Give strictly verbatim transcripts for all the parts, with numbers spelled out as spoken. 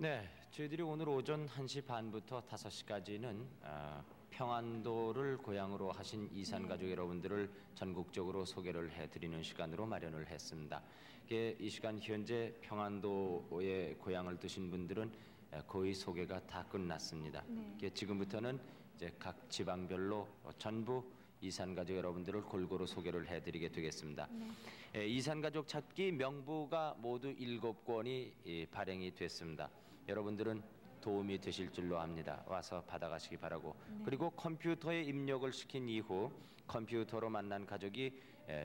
네, 저희들이 오늘 오전 한 시 반부터 다섯 시까지는 어, 평안도를 고향으로 하신 이산 가족 여러분들을 전국적으로 소개를 해드리는 시간으로 마련을 했습니다. 이 시간 현재 평안도의 고향을 두신 분들은 거의 소개가 다 끝났습니다. 네. 지금부터는 이제 각 지방별로 전부 이산 가족 여러분들을 골고루 소개를 해드리게 되겠습니다. 네. 이산 가족 찾기 명부가 모두 일곱 권이 발행이 됐습니다. 여러분들은 도움이 되실 줄로 압니다. 와서 받아가시기 바라고. 네. 그리고 컴퓨터에 입력을 시킨 이후 컴퓨터로 만난 가족이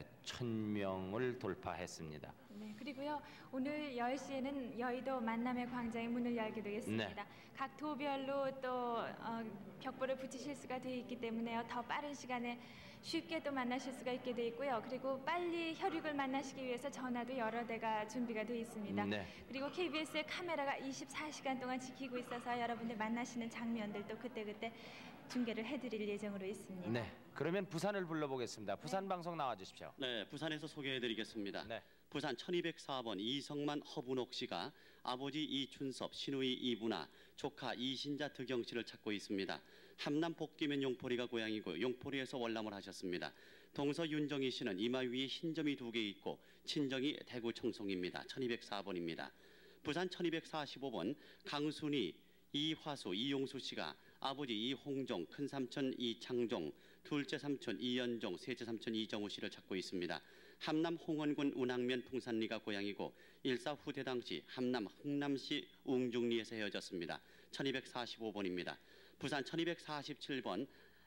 천 명을 돌파했습니다. 네, 그리고요 오늘 열 시에는 여의도 만남의 광장의 문을 열게 되겠습니다. 네. 각 도별로 또 어, 벽보를 붙이실 수가 되어 있기 때문에요. 더 빠른 시간에 쉽게 또 만나실 수가 있게 되어 있고요. 그리고 빨리 혈육을 만나시기 위해서 전화도 여러 대가 준비가 되어 있습니다. 네. 그리고 케이비에스의 카메라가 이십사 시간 동안 지키고 있어서 여러분들 만나시는 장면들도 그때그때 중계를 해드릴 예정으로 있습니다. 네, 그러면 부산을 불러보겠습니다. 부산 네. 방송 나와주십시오. 네, 부산에서 소개해드리겠습니다. 네. 부산 천이백사 번 이성만 허분옥 씨가 아버지 이춘섭, 시누이 이분아, 조카 이신자 득영 씨를 찾고 있습니다. 함남 복귀면 용포리가 고향이고 용포리에서 월남을 하셨습니다. 동서 윤정희 씨는 이마 위에 흰점이 두 개 있고 친정이 대구 청송입니다. 천이백사 번입니다. 부산 천이백사십오 번 강순희, 이화수, 이용수 씨가 아버지 이홍종, 큰삼촌 이창종, 둘째 삼촌 이연종, 셋째 삼촌 이정우 씨를 찾고 있습니다. 함남 홍원군 운항면 풍산리가 고향이고 일사 후대 당시 함남 흥남시 웅중리에서 헤어졌습니다. 천이백사십오 번입니다. 부산 천이백사십칠 번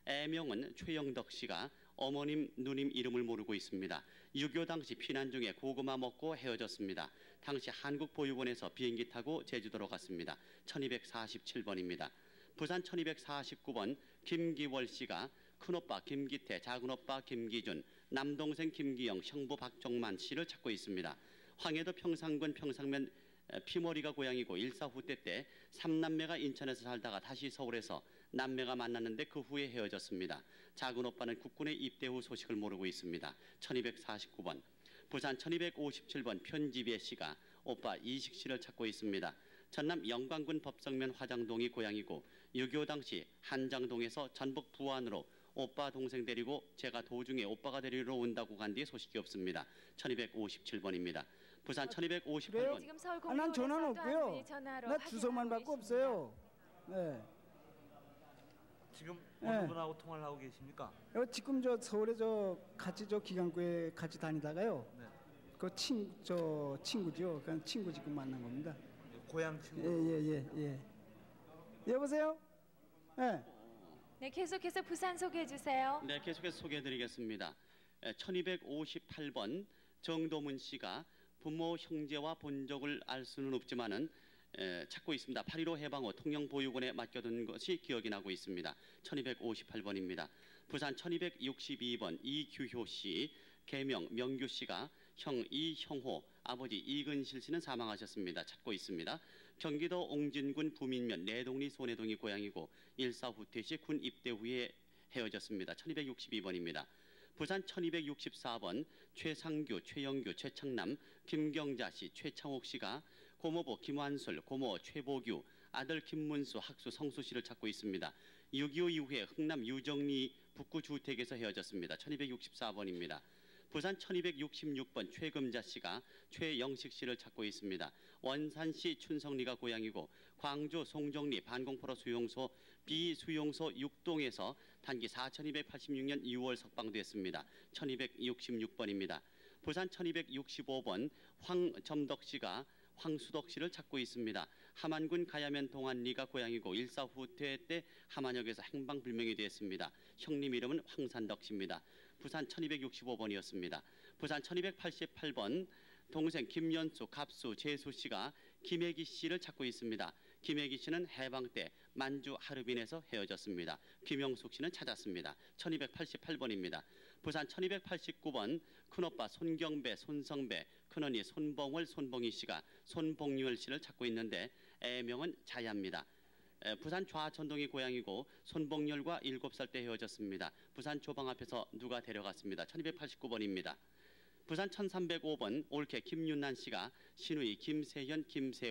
애명은 최영덕 씨가 어머님, 누님 이름을 모르고 있습니다. 유교 당시 피난 중에 고구마 먹고 헤어졌습니다. 당시 한국보육원에서 비행기 타고 제주도로 갔습니다. 천이백사십칠 번입니다. 부산 천이백사십구 번 김기월 씨가 큰오빠 김기태, 작은오빠 김기준, 남동생 김기영, 형부 박종만 씨를 찾고 있습니다. 황해도 평상군 평상면 피머리가 고향이고 일사 후대 때 삼남매가 인천에서 살다가 다시 서울에서 남매가 만났는데 그 후에 헤어졌습니다. 작은 오빠는 국군에 입대 후 소식을 모르고 있습니다. 천이백사십구 번 부산 천이백오십칠 번 편지배 씨가 오빠 이식 씨를 찾고 있습니다. 전남 영광군 법성면 화장동이 고향이고 유교 당시 한장동에서 전북 부안으로 오빠 동생 데리고 제가 도중에 오빠가 데리러 온다고 간 뒤에 소식이 없습니다. 천이백오십칠 번입니다. 부산 천이백오십팔 번. 지금 서울 아, 난 전화는 없고요. 나 주소만 받고 없어요. 네. 지금 어느 분하고 네. 통화를 하고 계십니까? 지금 저 서울에 저 같이 저 기간구에 같이 다니다가요. 네. 그 친 저 친구죠. 그 친구 지금 만난 겁니다. 고향 친구. 예예예 예, 예, 예. 여보세요? 네. 네, 계속해서 부산 소개해 주세요. 네, 계속해서 소개해드리겠습니다. 천이백오십팔 번 정도문 씨가 부모 형제와 본 적을 알 수는 없지만은 에, 찾고 있습니다. 팔일오 해방호 통영보육원에 맡겨둔 것이 기억이 나고 있습니다. 천이백오십팔 번입니다. 부산 천이백육십이 번 이규효 씨, 계명 명규 씨가 형 이형호, 아버지 이근실 씨는 사망하셨습니다. 찾고 있습니다. 경기도 옹진군 부민면 내동리 소내동이 고향이고 일사 후퇴 시 군 입대 후에 헤어졌습니다. 천이백육십이 번입니다. 부산 천이백육십사 번 최상규, 최영규, 최창남, 김경자 씨, 최창옥 씨가 고모부 김완술, 고모 최보규, 아들 김문수, 학수 성수 씨를 찾고 있습니다. 육이오 이후에 흥남 유정리 북구주택에서 헤어졌습니다. 천이백육십사 번입니다. 부산 천이백육십육 번 최금자 씨가 최영식 씨를 찾고 있습니다. 원산시 춘성리가 고향이고 광주 송정리 반공포로 수용소 B수용소 육 동에서 단기 사천이백팔십육 년 유월 석방됐습니다. 천이백육십육 번입니다. 부산 천이백육십오 번 황점덕 씨가 황수덕 씨를 찾고 있습니다. 함안군 가야면 동안리가 고향이고 일사 후퇴 때 함안역에서 행방불명이 되었습니다. 형님 이름은 황산덕 씨입니다. 부산 천이백육십오 번이었습니다. 부산 천이백팔십팔 번 동생 김연수, 갑수, 재수 씨가 김혜기 씨를 찾고 있습니다. 김혜기 씨는 해방 때 만주 하르빈에서 헤어졌습니다. 김영숙 씨는 찾았습니다. 천이백팔십팔 번입니다. 부산 천이백팔십구 번 큰오빠 손경배, 손성배, 큰언니 손봉월, 손봉희 씨가 손봉열 씨를 찾고 있는데 애명은 자야입니다. 부산 좌천동이 고향이고 손봉열과 일곱 살 때 헤어졌습니다. 부산 조방 앞에서 누가 데려갔습니다. 천이백팔십구 번입니다. 부산 천삼백오 번 올케 김윤난 씨가 시누이 김세현, 김세옥,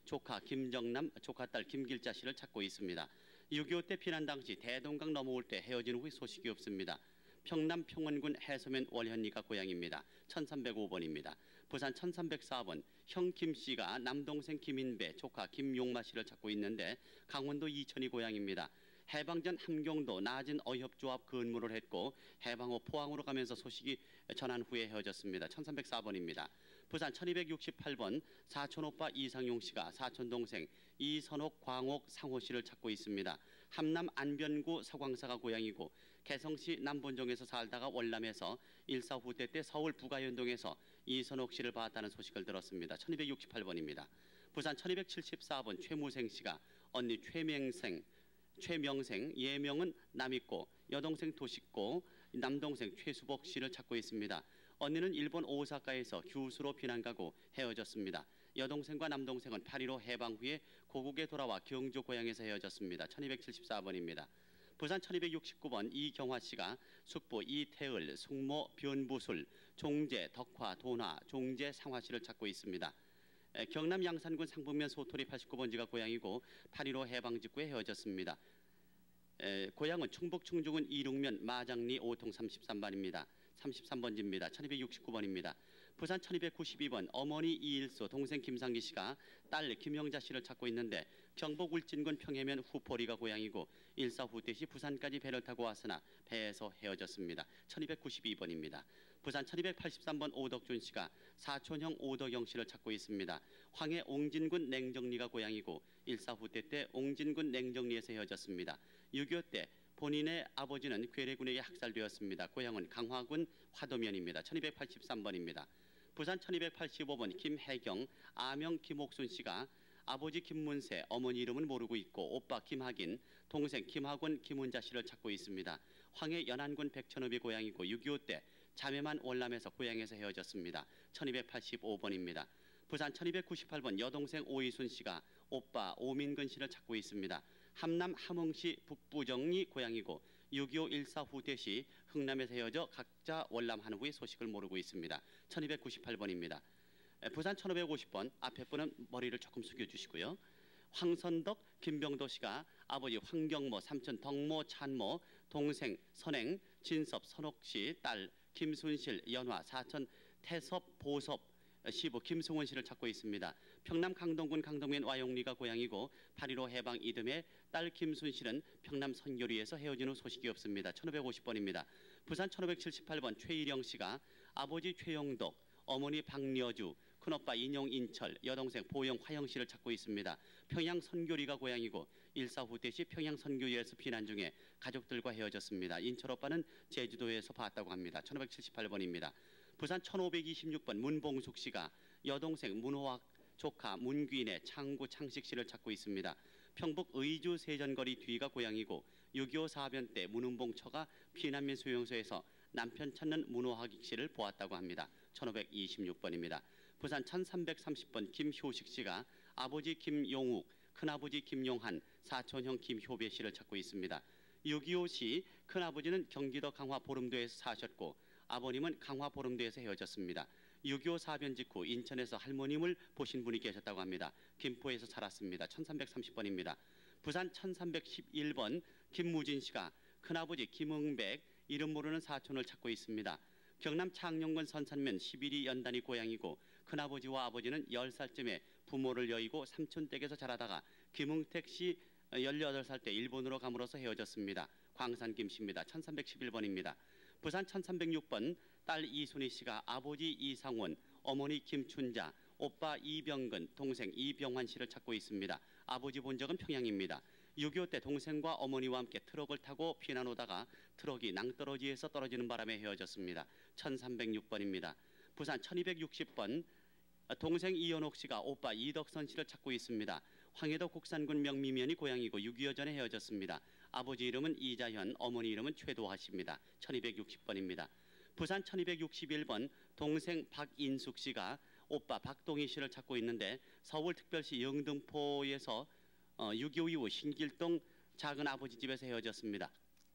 조카 김정남, 조카딸 김길자 씨를 찾고 있습니다. 육이오 때 피난 당시 대동강 넘어올 때 헤어진 후 소식이 없습니다. 평남 평원군 해서면 월현리가 고향입니다. 천삼백오 번입니다. 부산 천삼백사 번 형 김씨가 남동생 김인배, 조카 김용마 씨를 찾고 있는데 강원도 이천이 고향입니다. 해방 전 함경도 낮은 어협조합 근무를 했고 해방 후 포항으로 가면서 소식이 전한 후에 헤어졌습니다. 천삼백사 번입니다. 부산 천이백육십팔 번 사촌오빠 이상용 씨가 사촌동생 이선옥, 광옥, 상호 씨를 찾고 있습니다. 함남 안변구 서광사가 고향이고 개성시 남본정에서 살다가 월남에서 일사 후퇴 때 서울 부가연동에서 이선옥 씨를 봤다는 소식을 들었습니다. 천이백육십팔 번입니다. 부산 천이백칠십사 번 최무생 씨가 언니 최명생, 최명생, 예명은 남있고 여동생 도식고 남동생 최수복 씨를 찾고 있습니다. 언니는 일본 오사카에서 교수로 피난 가고 헤어졌습니다. 여동생과 남동생은 팔일오 해방 후에 고국에 돌아와 경주 고향에서 헤어졌습니다. 천이백칠십사 번입니다. 부산 천이백육십구 번 이경화 씨가 숙부 이태을, 숙모 변부술, 종재, 덕화, 돈화, 종재, 상화 씨를 찾고 있습니다. 에, 경남 양산군 상북면 소토리 팔십구 번지가 고향이고 팔일오 해방 직후에 헤어졌습니다. 에, 고향은 충북 충주군 이륙면 마장리 오통 삼십삼 번입니다. 삼십삼 번지입니다. 천이백육십구 번입니다. 부산 천이백구십이 번 어머니 이일수, 동생 김상기 씨가 딸 김영자 씨를 찾고 있는데 경북 울진군 평해면 후포리가 고향이고 일사 후퇴 시 부산까지 배를 타고 왔으나 배에서 헤어졌습니다. 천이백구십이 번입니다. 부산 천이백팔십삼 번 오덕준 씨가 사촌형 오덕영 씨를 찾고 있습니다. 황해 옹진군 냉정리가 고향이고 일사 후퇴 때 옹진군 냉정리에서 헤어졌습니다. 육이오 때 본인의 아버지는 괴뢰군에게 학살되었습니다. 고향은 강화군 화도면입니다. 천이백팔십삼 번입니다. 부산 천이백팔십오 번 김혜경, 아명 김옥순 씨가 아버지 김문세, 어머니 이름은 모르고 있고 오빠 김학인, 동생 김학원, 김은자 씨를 찾고 있습니다. 황해 연안군 백천읍이 고향이고 육이오 때 자매만 월남에서 고향에서 헤어졌습니다. 천이백팔십오 번입니다. 부산 천이백구십팔 번 여동생 오이순 씨가 오빠 오민근 씨를 찾고 있습니다. 함남 함흥시 북부정리 고향이고 육이오 일사 후퇴 시 흥남에서 헤어져 각자 월남한 후에 소식을 모르고 있습니다. 천이백구십팔 번입니다. 부산 천오백오십 번 앞에 분은 머리를 조금 숙여주시고요. 황선덕, 김병도 씨가 아버지 황경모, 삼촌 덕모, 찬모, 동생 선행, 진섭, 선옥 씨, 딸 김순실, 연화, 사촌 태섭, 보섭, 시부 김승원 씨를 찾고 있습니다. 평남 강동군 강동면 와용리가 고향이고 팔일오 해방 이듬해 딸 김순실은 평남 선교리에서 헤어진 후 소식이 없습니다. 천오백오십 번입니다. 부산 천오백칠십팔 번 최일영 씨가 아버지 최영덕, 어머니 박여주, 큰오빠 인용인철, 여동생 보영 화영 씨를 찾고 있습니다. 평양 선교리가 고향이고 일사 후퇴 시 평양 선교리에서 피난 중에 가족들과 헤어졌습니다. 인철 오빠는 제주도에서 봤다고 합니다. 천오백칠십팔 번입니다. 부산 천오백이십육 번 문봉숙 씨가 여동생 문호학, 조카 문귀인의 창구 창식 씨를 찾고 있습니다. 평북 의주 세전거리 뒤가 고향이고 육이오 사변 때 문은봉 처가 피난민 수용소에서 남편 찾는 문호학 씨를 보았다고 합니다. 천오백이십육 번입니다. 부산 천삼백삼십 번 김효식 씨가 아버지 김용욱, 큰아버지 김용한, 사촌형 김효배 씨를 찾고 있습니다. 육이오 시 큰아버지는 경기도 강화 보름도에서 사셨고 아버님은 강화 보름도에서 헤어졌습니다. 육이오 사변 직후 인천에서 할머님을 보신 분이 계셨다고 합니다. 김포에서 살았습니다. 천삼백삼십 번입니다. 부산 천삼백십일 번 김무진 씨가 큰아버지 김응백, 이름 모르는 사촌을 찾고 있습니다. 경남 창녕군 선산면 십일이 연단이 고향이고 큰아버지와 아버지는 열 살쯤에 부모를 여의고 삼촌댁에서 자라다가 김응택 씨 열여덟 살 때 일본으로 감으로써 헤어졌습니다. 광산 김씨입니다. 천삼백십일 번입니다. 부산 천삼백육 번 딸 이순희 씨가 아버지 이상원, 어머니 김춘자, 오빠 이병근, 동생 이병환 씨를 찾고 있습니다. 아버지 본 적은 평양입니다. 육이오 때 동생과 어머니와 함께 트럭을 타고 피난 오다가 트럭이 낭떠러지에서 떨어지는 바람에 헤어졌습니다. 천삼백육 번입니다. 부산 천이백육십 번 동생 이현옥 씨가 오빠 이덕선 씨를 찾고 있습니다. 황해도 곡산군 명미면이 고향이고 육이오 전에 헤어졌습니다. 아버지 이름은 이자현, 어머니 이름은 최도하 씨입니다. 천이백육십 번입니다. 부산 천이백육십일 번 동생 박인숙 씨가 오빠 박동희 씨를 찾고 있는데 서울특별시 영등포에서 어, 육이오 이후 신길동 작은 아버지 집에서 헤어졌습니다.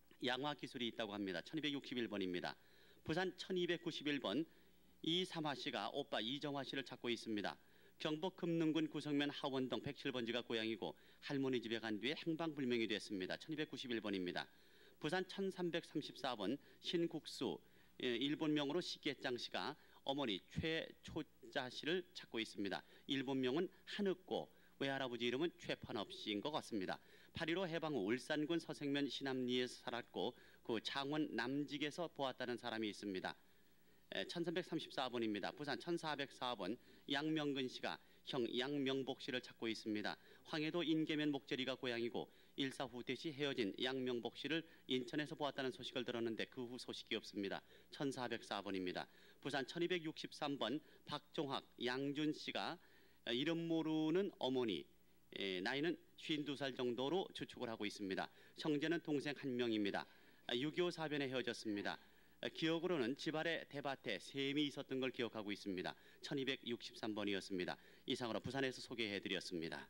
양화 기술이 있다고 합니다. 천이백육십일 번입니다. 부산 천이백구십일 번 이삼화 씨가 오빠 이정화 씨를 찾고 있습니다. 경북 금능군 구성면 하원동 백칠 번지가 고향이고 할머니 집에 간 뒤에 행방불명이 됐습니다. 천이백구십일 번입니다. 부산 천삼백삼십사 번 신국수 일본명으로 시계짱 씨가 어머니 최초자 씨를 찾고 있습니다. 일본명은 한읍고 외할아버지 이름은 최판업 씨인 것 같습니다. 팔일오 해방 후 울산군 서생면 신암리에서 살았고 그 창원 남직에서 보았다는 사람이 있습니다. 천삼백삼십사 번입니다. 부산 천사백사 번 양명근 씨가 형 양명복 씨를 찾고 있습니다. 황해도 인계면 목재리가 고향이고 일사후퇴 시 헤어진 양명복 씨를 인천에서 보았다는 소식을 들었는데 그 후 소식이 없습니다. 천사백사 번입니다. 부산 천이백육십삼 번 박종학 양준 씨가 이름 모르는 어머니, 나이는 쉰두 살 정도로 추측을 하고 있습니다. 형제는 동생 한 명입니다. 육이오 사변에 헤어졌습니다. 기억으로는 집 아래 대밭에 샘이 있었던 걸 기억하고 있습니다. 천이백육십삼 번이었습니다. 이상으로 부산에서 소개해드렸습니다.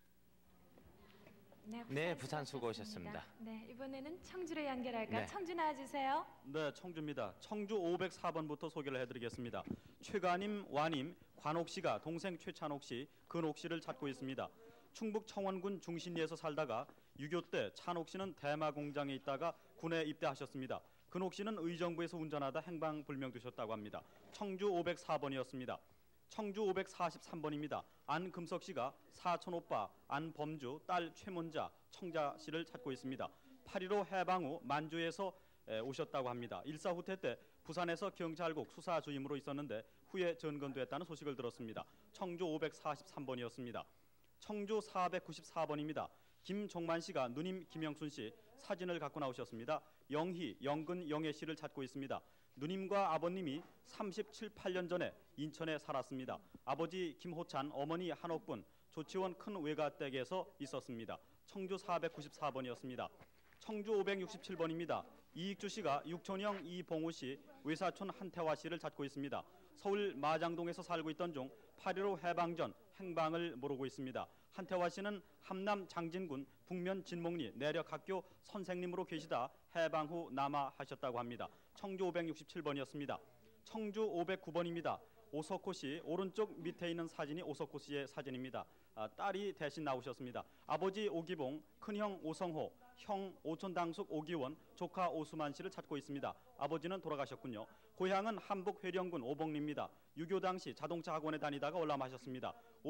네, 부산, 네, 부산 수고하셨습니다. 네, 이번에는 청주로 연결할까? 네. 청주 나와주세요. 네, 청주입니다. 청주 오백사 번부터 소개를 해드리겠습니다. 최가님, 와님, 관옥 씨가 동생 최찬옥 씨, 근옥 씨를 찾고 있습니다. 충북 청원군 중신리에서 살다가 육이오 때 찬옥 씨는 대마 공장에 있다가 군에 입대하셨습니다. 근옥 씨는 의정부에서 운전하다 행방불명되셨다고 합니다. 청주 오백사 번이었습니다. 청주 오백사십삼 번입니다. 안금석 씨가 사촌 오빠 안범주, 딸 최문자, 청자 씨를 찾고 있습니다. 팔일오 해방 후 만주에서 오셨다고 합니다. 일사후퇴 때 부산에서 경찰국 수사주임으로 있었는데 후에 전건됐다는 소식을 들었습니다. 청주 오백사십삼 번이었습니다. 청주 사백구십사 번입니다. 김종만 씨가 누님 김영순 씨 사진을 갖고 나오셨습니다. 영희, 영근, 영애 씨를 찾고 있습니다. 누님과 아버님이 삼십칠, 팔 년 전에 인천에 살았습니다. 아버지 김호찬, 어머니 한옥분, 조치원 큰 외가댁에서 있었습니다. 청주 사백구십사 번이었습니다. 청주 오백육십칠 번입니다. 이익주 씨가 육촌형 이봉우 씨, 외사촌 한태화 씨를 찾고 있습니다. 서울 마장동에서 살고 있던 중 팔일오 해방 전 행방을 모르고 있습니다. 한태화 씨는 함남 장진군 북면 진목리 내력학교 선생님으로 계시다 해방 후 남하하셨다고 합니다. 청주 오백육십칠 번이었습니다. 청주 오백구 번입니다. 오석호 씨, 오른쪽 밑에 있는 사진이 오석호 씨의 사진입니다. 아, 딸이 대신 나오셨습니다. 아버지 오기봉, 큰형 오성호, 형 오촌당숙 오기원, 조카 오수만 씨를 찾고 있습니다. 아버지는 돌아가셨군요. 고향은 함북 회령군 오봉리입니다. 육이오 당시 자동차 학원에 다니다가 월남하셨습니다.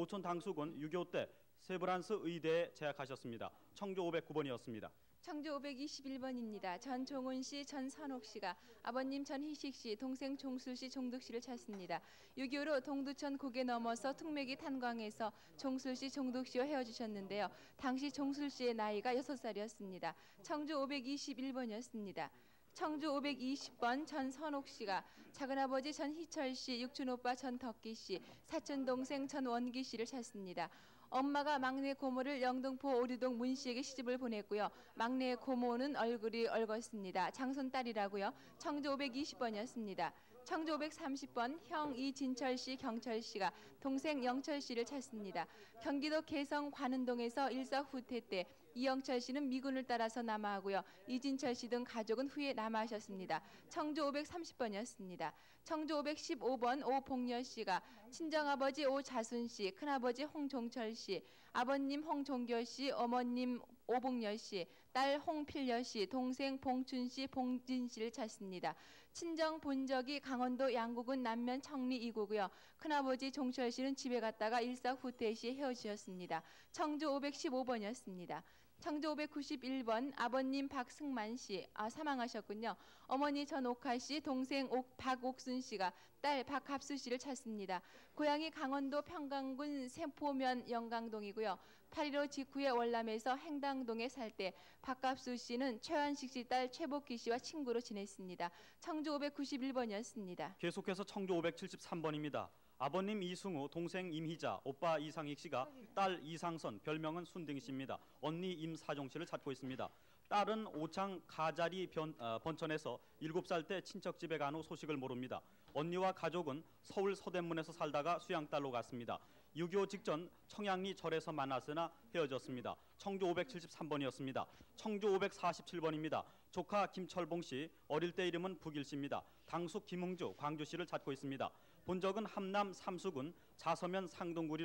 오촌당숙은 육이오 때 세브란스 의대에 재학하셨습니다. 청주 오백구 번이었습니다. 청주 오백이십일 번입니다. 전종훈 씨, 전선옥 씨가 아버님 전희식 씨, 동생 종술 씨, 종득 씨를 찾습니다. 육이오로 동두천 고개 넘어서 퉁매기 탄광에서 종술 씨, 종득 씨와 헤어지셨는데요. 당시 종술 씨의 나이가 여섯 살이었습니다. 청주 오백이십일 번이었습니다. 청주 오백이십 번 전선옥 씨가 작은아버지 전희철 씨, 육촌오빠 전덕기 씨, 사촌동생 전원기 씨를 찾습니다. 엄마가 막내 고모를 영등포 오류동 문 씨에게 시집을 보냈고요. 막내 고모는 얼굴이 얼었습니다. 장손딸이라고요. 청주 오백이십 번이었습니다. 청주 오백삼십 번 형 이진철 씨, 경철 씨가 동생 영철 씨를 찾습니다. 경기도 개성 관운동에서 일사후퇴 때 이영철 씨는 미군을 따라서 남하하고요. 이진철 씨 등 가족은 후에 남하하셨습니다. 청주 오백삼십 번이었습니다. 청주 오백십오 번 오봉여 씨가 친정아버지 오자순 씨, 큰아버지 홍종철 씨, 아버님 홍종교 씨, 어머님 오봉여 씨, 딸 홍필여 씨, 동생 봉춘 씨, 봉진 씨를 찾습니다. 친정 본적이 강원도 양구군 남면 청리 이구고요. 큰아버지 종철 씨는 집에 갔다가 일사후퇴 시 헤어지셨습니다. 청주 오백십오 번이었습니다. 청주 오백구십일 번 아버님 박승만 씨 아, 사망하셨군요. 어머니 전옥하 씨, 동생 옥, 박옥순 씨가 딸 박합수 씨를 찾습니다. 고향이 강원도 평강군 세포면 영강동이고요. 팔일오 직후에 월남에서 행당동에 살 때 박갑수 씨는 최환식 씨 딸 최복희 씨와 친구로 지냈습니다. 청주 오백구십일 번이었습니다. 계속해서 청주 오백칠십삼 번입니다. 아버님 이승우, 동생 임희자, 오빠 이상익 씨가 딸 이상선, 별명은 순딩 씨입니다. 언니 임사종 씨를 찾고 있습니다. 딸은 오창 가자리 변, 어, 번천에서 일곱 살 때 친척 집에 간 후 소식을 모릅니다. 언니와 가족은 서울 서대문에서 살다가 수양딸로 갔습니다. 육이오 직전 청양리 절에서 만났으나 헤어졌습니다. 청주 오백칠십삼 번이었습니다. 청주 오백사십칠 번입니다. 조카 김철봉 씨, 어릴 때 이름은 북일 씨입니다. 당숙 김흥주, 광주 씨를 찾고 있습니다. 본적은 함남 삼수군 자서면 상동구리로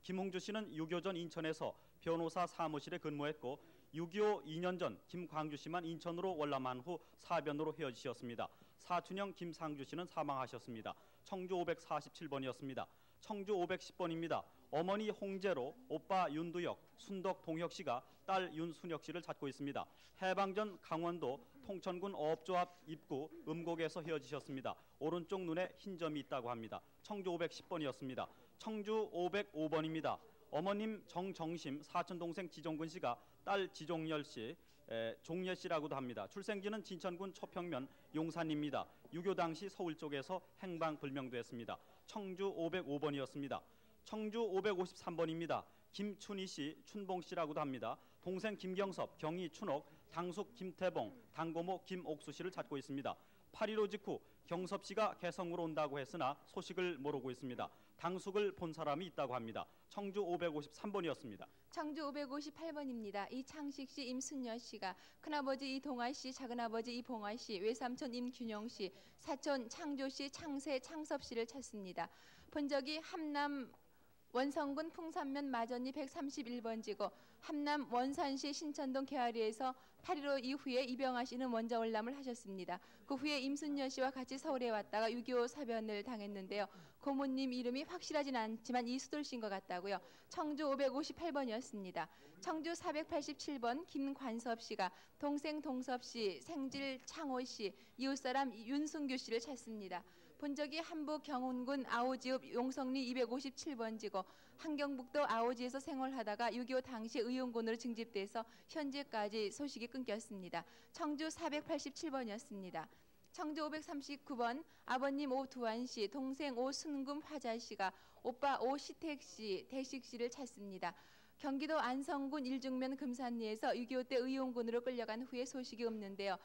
김홍주 씨는 육이오 전 인천에서 변호사 사무실에 근무했고 육이오 이 년 전 김광주 씨만 인천으로 월남한 후 사변으로 헤어지셨습니다. 사촌형 김상주 씨는 사망하셨습니다. 청주 오백사십칠 번이었습니다. 청주 오백십 번입니다. 어머니 홍제로 오빠 윤두혁, 순덕 동혁 씨가 딸 윤순혁 씨를 찾고 있습니다. 해방 전 강원도 통천군 어업조합 입구 음곡에서 헤어지셨습니다. 오른쪽 눈에 흰 점이 있다고 합니다. 청주 오백십 번이었습니다. 청주 오백오 번입니다. 어머님 정정심, 사촌 동생 지종근 씨가 딸 지종열 씨, 에, 종예 씨라고도 합니다. 출생지는 진천군 초평면 용산입니다. 육이오 당시 서울 쪽에서 행방불명도 했습니다. 청주 오백오 번이었습니다. 청주 오백오십삼 번입니다. 김춘희 씨, 춘봉 씨라고도 합니다. 동생 김경섭, 경희 춘옥, 당숙 김태봉, 당고모 김옥수 씨를 찾고 있습니다. 팔일오 직후 경섭 씨가 개성으로 온다고 했으나 소식을 모르고 있습니다. 당숙을 본 사람이 있다고 합니다. 청주 오백오십삼 번이었습니다. 청주 오백오십팔 번입니다. 이창식 씨, 임순여 씨가 큰아버지 이동아 씨, 작은아버지 이봉아 씨, 외삼촌 임균영 씨, 사촌 창조 씨, 창세 창섭 씨를 찾습니다. 본적이 함남 원성군 풍산면 마전리 백삼십일 번지고 함남 원산시 신천동 개화리에서 팔일오 이후에 이병아 씨는 먼저 월남을 하셨습니다. 그 후에 임순여 씨와 같이 서울에 왔다가 육이오 사변을 당했는데요. 고모님 이름이 확실하진 않지만 이수돌 씨인 것 같다고요. 청주 오백오십팔 번이었습니다. 청주 사백팔십칠 번 김관섭 씨가 동생 동섭 씨, 생질 창호 씨, 이웃사람 윤승규 씨를 찾습니다. 본적이 한북 경운군 아오지읍 용성리 이백오십칠 번지고 한경북도 아오지에서 생활하다가 육이오 당시 의용군으로 징집돼서 현재까지 소식이 끊겼습니다. 청주 사백팔십칠 번이었습니다. 청주 오백삼십구 번 아버님 오두환 씨, 동생 오순금 화자 씨가 오빠 오시택 씨, 대식 씨를 찾습니다. 경기도 안성군 일중면 금산리에서 육이오 때 의용군으로 끌려간 후에 소식이 없는데요.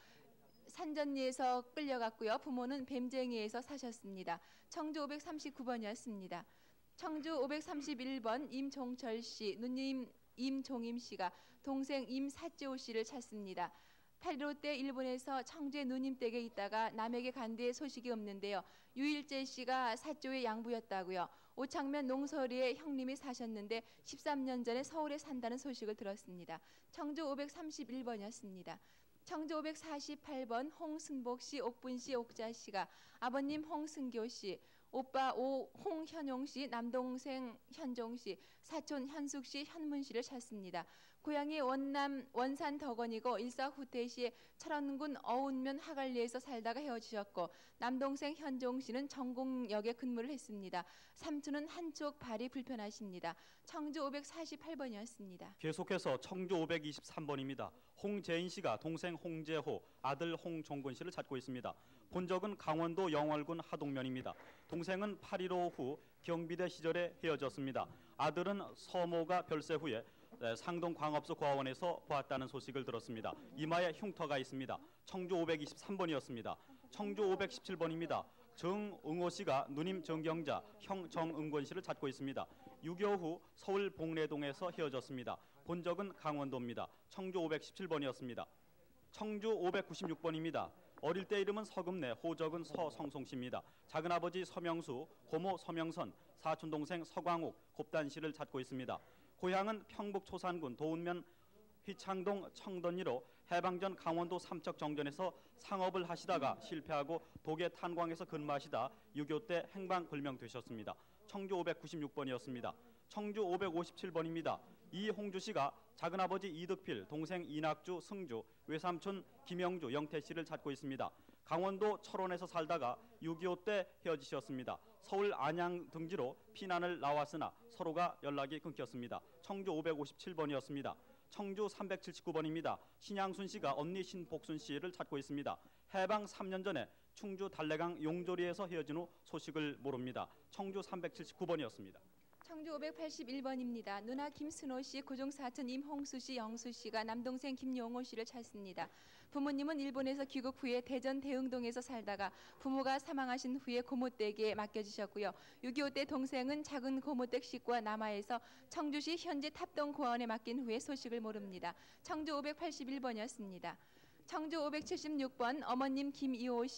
산전리에서 끌려갔고요. 부모는 뱀쟁이에서 사셨습니다. 청주 오백삼십구 번이었습니다. 청주 오백삼십일 번 임종철 씨, 누님 임종임 씨가 동생 임사조 씨를 찾습니다. 팔일오 때 일본에서 청주의 누님 댁에 있다가 남에게 간 뒤에 소식이 없는데요. 유일재 씨가 사조의 양부였다고요. 오창면 농서리에 형님이 사셨는데 십삼 년 전에 서울에 산다는 소식을 들었습니다. 청주 오백삼십일 번이었습니다. 청주 오백사십팔 번 홍순복 씨, 옥분 씨, 옥자 씨가 아버님 홍승교 씨, 오빠 오 홍현용 씨, 남동생 현종 씨, 사촌 현숙 씨, 현문 씨를 찾습니다. 고향이 원남 원산 덕원이고 일사후퇴시에 철원군 어운면 하갈리에서 살다가 헤어지셨고 남동생 현종 씨는 전공역에 근무를 했습니다. 삼촌은 한쪽 발이 불편하십니다. 청주 오백사십팔 번이었습니다. 계속해서 청주 오백이십삼 번입니다. 홍재인 씨가 동생 홍재호, 아들 홍종근 씨를 찾고 있습니다. 본적은 강원도 영월군 하동면입니다. 동생은 팔일오 후 경비대 시절에 헤어졌습니다. 아들은 서모가 별세 후에 상동 광업소 고아원에서 보았다는 소식을 들었습니다. 이마에 흉터가 있습니다. 청주 오백이십삼 번이었습니다. 청주 오백십칠 번입니다. 정응호 씨가 누님 정경자, 형 정응권 씨를 찾고 있습니다. 육이오 후 서울 봉래동에서 헤어졌습니다. 본적은 강원도입니다. 청주 오백십칠 번이었습니다. 청주 오백구십육 번입니다. 어릴 때 이름은 서금내, 호적은 서성송 씨입니다. 작은아버지 서명수, 고모 서명선, 사촌동생 서광욱, 곱단 씨를 찾고 있습니다. 고향은 평북 초산군 도운면 휘창동 청던리로 해방전 강원도 삼척정전에서 상업을 하시다가 실패하고 독일 탄광에서 근무하시다 육이오 때 행방불명되셨습니다. 청주 오백구십육 번이었습니다. 청주 오백오십칠 번입니다. 이홍주 씨가 작은아버지 이득필, 동생 이낙주, 승주, 외삼촌 김영주, 영태 씨를 찾고 있습니다. 강원도 철원에서 살다가 육이오 때 헤어지셨습니다. 서울 안양 등지로 피난을 나왔으나 서로가 연락이 끊겼습니다. 청주 오백오십칠 번이었습니다. 청주 삼백칠십구 번입니다. 신양순 씨가 언니 신복순 씨를 찾고 있습니다. 해방 삼 년 전에 충주 달래강 용조리에서 헤어진 후 소식을 모릅니다. 청주 삼백칠십구 번이었습니다. 청주 오백팔십일 번입니다. 누나 김순호 씨, 고종사촌 임홍수 씨, 영수 씨가 남동생 김용호 씨를 찾습니다. 부모님은 일본에서 귀국 후에 대전 대흥동에서 살다가 부모가 사망하신 후에 고모댁에 맡겨지셨고요. 육이오 때 동생은 작은 고모댁 식구와 남하에서 청주시 현재 탑동 고아원에 맡긴 후에 소식을 모릅니다. 청주 오백팔십일 번이었습니다. 청주 오백칠십육 번 어머님 김이호 씨,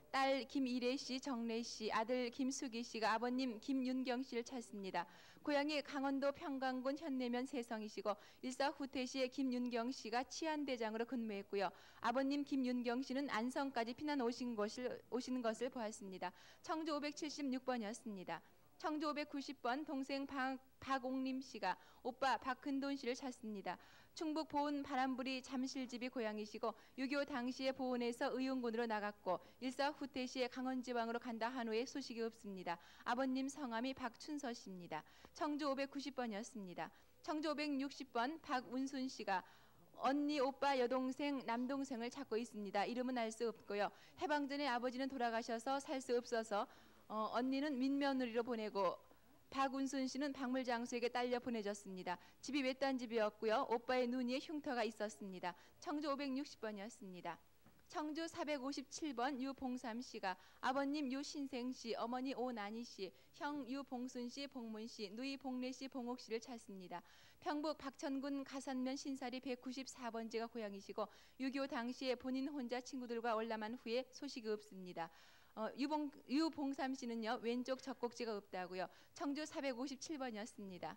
딸 김일애 씨, 정래 씨, 아들 김수기 씨가 아버님 김윤경 씨를 찾습니다. 고향이 강원도 평강군 현내면 세성이시고 일사 후퇴시에 김윤경 씨가 치안대장으로 근무했고요. 아버님 김윤경 씨는 안성까지 피난 오신 것을, 오신 것을 보았습니다. 청주 오백칠십육 번이었습니다. 청주 오백구십 번 동생 박, 박옥림 씨가 오빠 박근돈 씨를 찾습니다. 충북 보은 바람부리 잠실집이 고향이시고 육이오 당시에 보은에서 의용군으로 나갔고 일사 후퇴시에 강원지방으로 간다 한 후에 소식이 없습니다. 아버님 성함이 박춘서 씨입니다. 청주 오백구십 번이었습니다. 청주 오백육십 번 박운순 씨가 언니, 오빠, 여동생, 남동생을 찾고 있습니다. 이름은 알 수 없고요. 해방 전에 아버지는 돌아가셔서 살 수 없어서 어, 언니는 민며느리로 보내고 박운순 씨는 박물장수에게 딸려 보내졌습니다. 집이 외딴 집이었고요. 오빠의 눈이에 흉터가 있었습니다. 청주 오백육십 번이었습니다. 청주 사백오십칠 번 유봉삼 씨가 아버님 유신생 씨, 어머니 오난희 씨, 형 유봉순 씨, 봉문 씨, 누이 봉래 씨, 봉옥 씨를 찾습니다. 평북 박천군 가산면 신사리 백구십사 번지가 고향이시고 육이오 당시에 본인 혼자 친구들과 올라만 후에 소식이 없습니다. 어, 유봉, 유봉삼 씨는요 왼쪽 젖꼭지가 없다고요. 청주 사백오십칠 번이었습니다.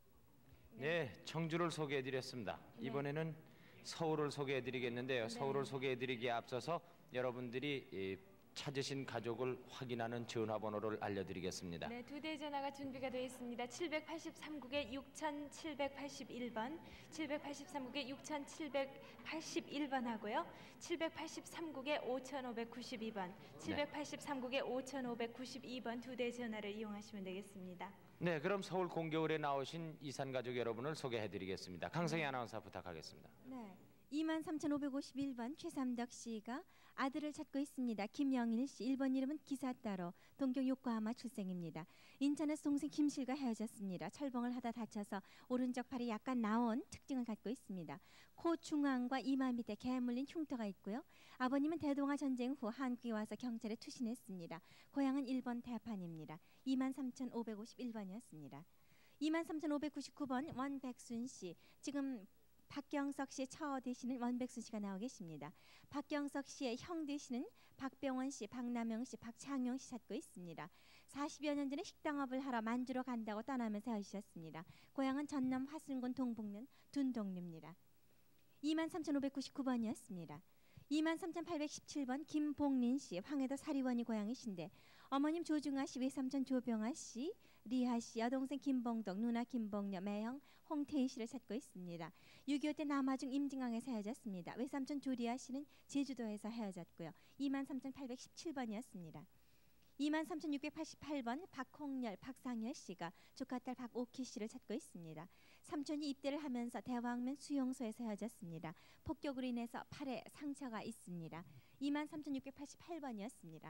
네, 청주를 소개해드렸습니다. 네. 이번에는 서울을 소개해드리겠는데요. 네. 서울을 소개해드리기에 앞서서 여러분들이 이, 찾으신 가족을 확인하는 전화번호를 알려드리겠습니다. 네, 두 대의 전화가 준비가 되어 있습니다. 칠백팔십삼 국에 육천칠백팔십일 번, 칠백팔십삼 국에 육천칠백팔십일 번 하고요. 칠백팔십삼 국에 오천오백구십이 번, 칠백팔십삼 국에 오천오백구십이 번 두 대의 전화를 이용하시면 되겠습니다. 네, 그럼 서울 공개홀에 나오신 이산 가족 여러분을 소개해드리겠습니다. 강성희 아나운서 부탁하겠습니다. 네, 이만 삼천오백오십일 번 최삼덕 씨가 아들을 찾고 있습니다. 김영일 씨, 일 번 이름은 기사따로, 동경 요코하마 출생입니다. 인천에서 동생 김실과 헤어졌습니다. 철봉을 하다 다쳐서 오른쪽 팔이 약간 나온 특징을 갖고 있습니다. 코 중앙과 이마 밑에 개 물린 흉터가 있고요. 아버님은 대동아 전쟁 후 한국에 와서 경찰에 투신했습니다. 고향은 일 번 대판입니다. 이만 삼천오백오십일 번이었습니다. 이만 삼천오백구십구 번 원백순 씨, 지금 박경석 씨의 처 되시는 원백순 씨가 나오 계십니다. 박경석 씨의 형 되시는 박병원 씨, 박남영 씨, 박창용 씨 찾고 있습니다. 사십여 년 전에 식당업을 하러 만주로 간다고 떠나면서 헤어지셨습니다. 고향은 전남 화순군 동북면 둔동리입니다. 이만 삼천오백구십구 번이었습니다. 이만 삼천팔백십칠 번 김봉린 씨, 황해도 사리원이 고향이신데 어머님 조중아 씨, 외삼촌 조병아 씨, 리하 씨, 여동생 김봉덕, 누나 김봉녀, 매형 홍태희 씨를 찾고 있습니다. 육이오 때 남아중 임진강에서 헤어졌습니다. 외삼촌 조리아 씨는 제주도에서 헤어졌고요. 이만 삼천팔백십칠 번이었습니다. 이만 삼천육백팔십팔 번 박홍렬, 박상열 씨가 조카딸 박오키 씨를 찾고 있습니다. 삼촌이 입대를 하면서 대왕면 수용소에서 헤어졌습니다. 폭격으로 인해서 팔에 상처가 있습니다. 이만 삼천육백팔십팔 번이었습니다.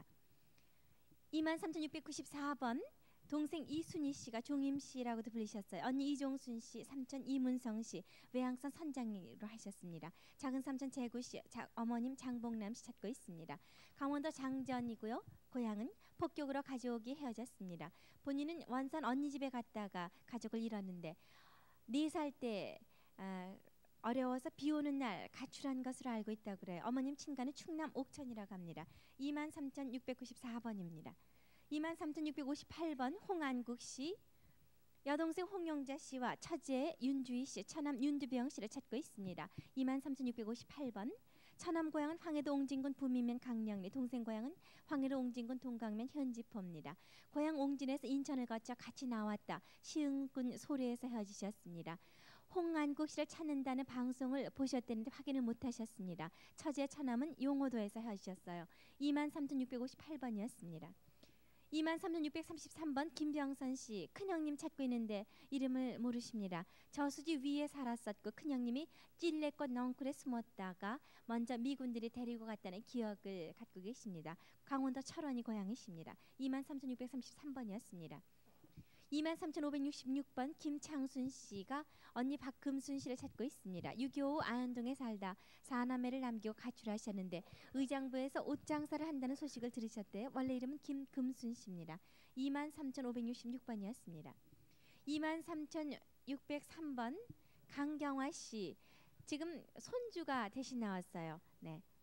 이만 삼천육백구십사 번 동생 이순희 씨가 종임 씨라고도 불리셨어요. 언니 이종순 씨, 삼촌 이문성 씨, 외항선 선장으로 하셨습니다. 작은 삼촌 재구 씨, 자, 어머님 장봉남 씨 찾고 있습니다. 강원도 장전이고요. 고향은 폭격으로 가족이 헤어졌습니다. 본인은 원산 언니 집에 갔다가 가족을 잃었는데 네 살 때 아, 어려워서 비 오는 날 가출한 것으로 알고 있다고 그래요. 어머님 친가는 충남 옥천이라고 합니다. 이만 삼천육백구십사 번입니다. 이만 삼천육백오십팔 번 홍안국 씨, 여동생 홍영자 씨와 처제 윤주희 씨, 처남 윤두병 씨를 찾고 있습니다. 이만 삼천육백오십팔 번 처남 고향은 황해도 옹진군 부미면 강령리, 동생 고향은 황해도 옹진군 동강면 현지포입니다. 고향 옹진에서 인천을 거쳐 같이 나왔다 시흥군 소래에서 헤어지셨습니다. 홍안국 씨를 찾는다는 방송을 보셨다는데 확인을 못하셨습니다. 처제 처남은 용호도에서 헤어지셨어요. 이만 삼천육백오십팔 번이었습니다. 이만 삼천육백삼십삼 번 김병선 씨, 큰형님 찾고 있는데 이름을 모르십니다. 저수지 위에 살았었고 큰형님이 찔레꽃 넝쿨에 숨었다가 먼저 미군들이 데리고 갔다는 기억을 갖고 계십니다. 강원도 철원이 고향이십니다. 이만 삼천육백삼십삼 번이었습니다. 이만 삼천오백육십육 번 김창순 씨가 언니 박금순 씨를 찾고 있습니다. 육이오 안동에 살다 사남매를 남기고 가출하셨는데 의장부에서 옷 장사를 한다는 소식을 들으셨대요. 원래 이름은 김금순 씨입니다. 이만 삼천오백육십육 번이었습니다. 이만 삼천육백삼 번 강경화 씨, 지금 손주가 대신 나왔어요. 네,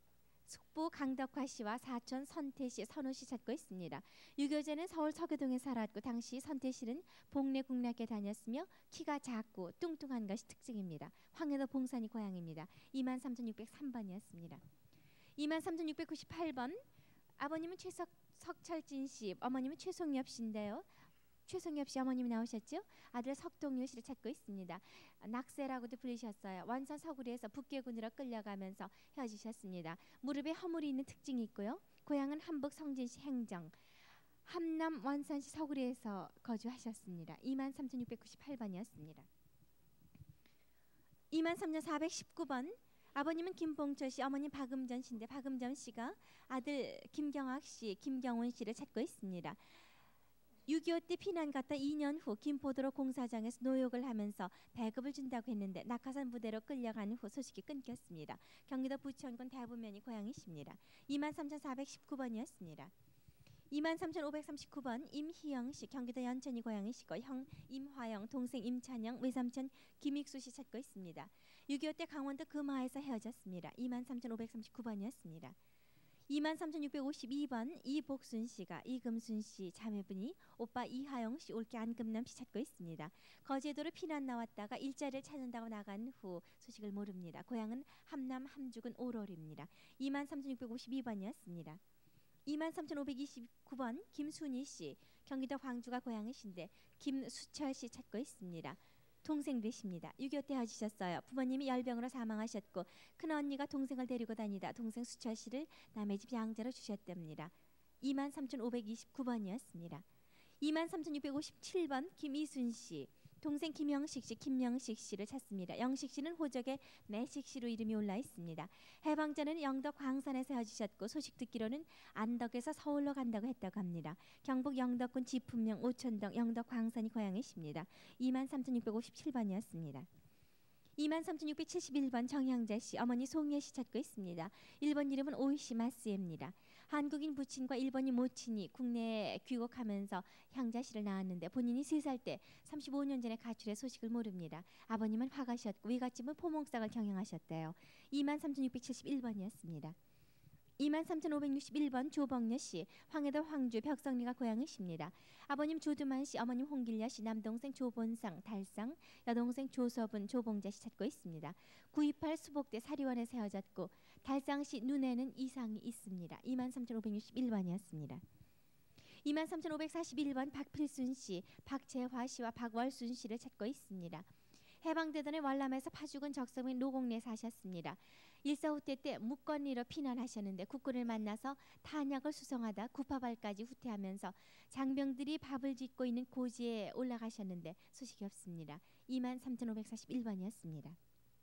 숙부 강덕화 씨와 사촌 선태 씨, 선우 씨 찾고 있습니다. 유교재는 서울 서교동에 살았고 당시 선태 씨는 복례 국락에 다녔으며 키가 작고 뚱뚱한 것이 특징입니다. 황해도 봉산이 고향입니다. 이만 삼천육백삼 번이었습니다. 이만 삼천육백구십팔 번 아버님은 최석 석철진 씨, 어머님은 최송엽 씨인데요. 최송엽 씨 어머님이 나오셨죠? 아들 석동률 씨를 찾고 있습니다. 낙세라고도 불리셨어요. 원산 서구리에서 북계군으로 끌려가면서 헤어지셨습니다. 무릎에 허물이 있는 특징이 있고요. 고향은 한북 성진시 행정, 함남 원산시 서구리에서 거주하셨습니다. 이만 삼천육백구십팔 번이었습니다. 이만 삼천사백십구 번 아버님은 김봉철 씨, 어머님 박음전 씨인데 박음전 씨가 아들 김경학 씨, 김경훈 씨를 찾고 있습니다. 육이오 때 피난 갔다 이 년 후 김포도로 공사장에서 노역을 하면서 배급을 준다고 했는데 낙하산 부대로 끌려간 후 소식이 끊겼습니다. 경기도 부천군 대부면이 고향이십니다. 이만 삼천사백십구 번이었습니다. 이만 삼천오백삼십구 번 임희영 씨, 경기도 연천이 고향이시고 형 임화영, 동생 임찬영, 외삼촌 김익수 씨 찾고 있습니다. 육이오 때 강원도 금화에서 헤어졌습니다. 이만 삼천오백삼십구 번이었습니다. 이만 삼천육백오십이 번 이복순 씨가 이금순 씨 자매분이 오빠 이하영 씨, 올케 안금남 씨 찾고 있습니다. 거제도로 피난 나왔다가 일자리를 찾는다고 나간 후 소식을 모릅니다. 고향은 함남 함죽은 오롤입니다. 이만 삼천육백오십이 번이었습니다. 이만 삼천오백이십구 번 김순희 씨, 경기도 광주가 고향이신데 김수철 씨 찾고 있습니다. 동생 되십니다. 육이오 때 헤어지셨어요. 부모님이 열병으로 사망하셨고 큰언니가 동생을 데리고 다니다 동생 수철 씨를 남의 집 양자로 주셨답니다. 이만 삼천오백이십구 번이었습니다. 이만 삼천육백오십칠 번 김이순 씨, 동생 김영식 씨, 김명식 씨를 찾습니다. 영식 씨는 호적에 매식 씨로 이름이 올라 있습니다. 해방전에는 영덕 광산에서 헤어지셨고 소식 듣기로는 안덕에서 서울로 간다고 했다고 합니다. 경북 영덕군 지품명 오천동 영덕 광산이 고향이십니다. 이만 삼천육백오십칠 번이었습니다. 이만 삼천육백칠십일 번 정향자 씨, 어머니 송예 씨 찾고 있습니다. 일본 이름은 오이시 마스입니다. 한국인 부친과 일본인 모친이 국내에 귀국하면서 향자 씨를 낳았는데 본인이 세 살 때 삼십오 년 전에 가출해 소식을 모릅니다. 아버님은 화가셨고 외갓집은 포목상을 경영하셨대요. 이만 삼천육백칠십일 번이었습니다. 이만 삼천오백육십일 번 조복녀 씨, 황해도 황주 벽성리가 고향이십니다. 아버님 조두만 씨, 어머님 홍길려 씨, 남동생 조본상, 달상, 여동생 조서분, 조봉자 씨 찾고 있습니다. 구이팔 수복대 사리원에서 헤어졌고 달상 씨 눈에는 이상이 있습니다. 이만 삼천오백육십일 번이었습니다. 이만 삼천오백사십일 번 박필순 씨, 박재화 씨와 박월순 씨를 찾고 있습니다. 해방되던 해 월남에서 파주군 적성인 노곡리에 사셨습니다. 일사후 때 때 묵건리로 피난하셨는데 국군을 만나서 탄약을 수송하다 구파발까지 후퇴하면서 장병들이 밥을 짓고 있는 고지에 올라가셨는데 소식이 없습니다. 이만 삼천오백사십일 번이었습니다.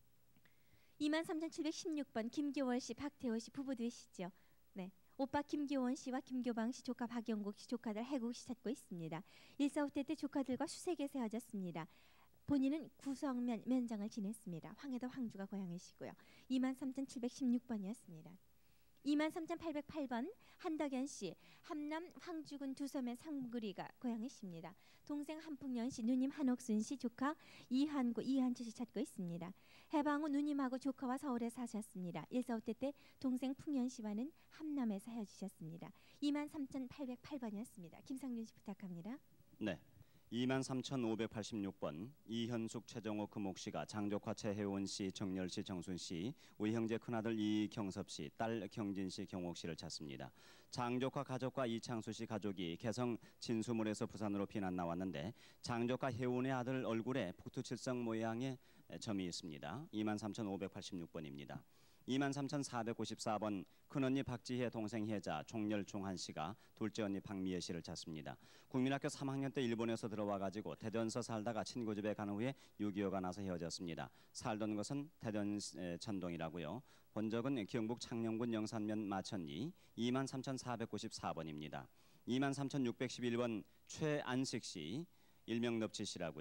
이만 삼천칠백십육 번 김교월 씨, 박태호 씨 부부 되시죠? 네. 오빠 김교원 씨와 김교방 씨, 조카 박영국 씨, 조카들 해국 씨 찾고 있습니다. 일사후 때 때 조카들과 수색에서 헤어졌습니다. 본인은 구성면 면장을 지냈습니다. 황해도 황주가 고향이시고요. 이만 삼천칠백십육 번이었습니다. 이만 삼천팔백팔 번 한덕연 씨, 함남 황주군 두섬의 상구리가 고향이십니다. 동생 한풍연 씨, 누님 한옥순 씨, 조카 이한구, 이한주 씨 찾고 있습니다. 해방 후 누님하고 조카와 서울에 사셨습니다. 일사후 때 때 동생 풍연 씨와는 함남에서 헤어지셨습니다. 이만 삼천팔백팔 번이었습니다. 김상준 씨 부탁합니다. 네. 이만 삼천오백팔십육 번 이현숙, 최정호, 금옥 씨가 장조카 최혜원 씨, 정열 씨, 정순 씨, 우리 형제 큰아들 이경섭 씨, 딸 경진 씨, 경옥 씨를 찾습니다. 장조카 가족과 이창수 씨 가족이 개성 진수물에서 부산으로 피난 나왔는데 장조카 혜원의 아들 얼굴에 북두칠성 모양의 점이 있습니다. 이만 삼천오백팔십육 번입니다. 이만 삼천사백구십사 번 큰언니 박지혜, 동생 혜자, 종렬 종한 씨가 둘째 언니 박미애 씨를 찾습니다. 국민학교 삼 학년 때 일본에서 들어와가지고 대전서 살다가 친구 집에 간 후에 육이오가 나서 헤어졌습니다. 살던 것은 대전 천동이라고요. 본적은 경북 창녕군 영산면 마천리. 이만 삼천사백구십사 번입니다. 이만 삼천육백십일 번 최안식 씨, 일명 넙치 씨라고요.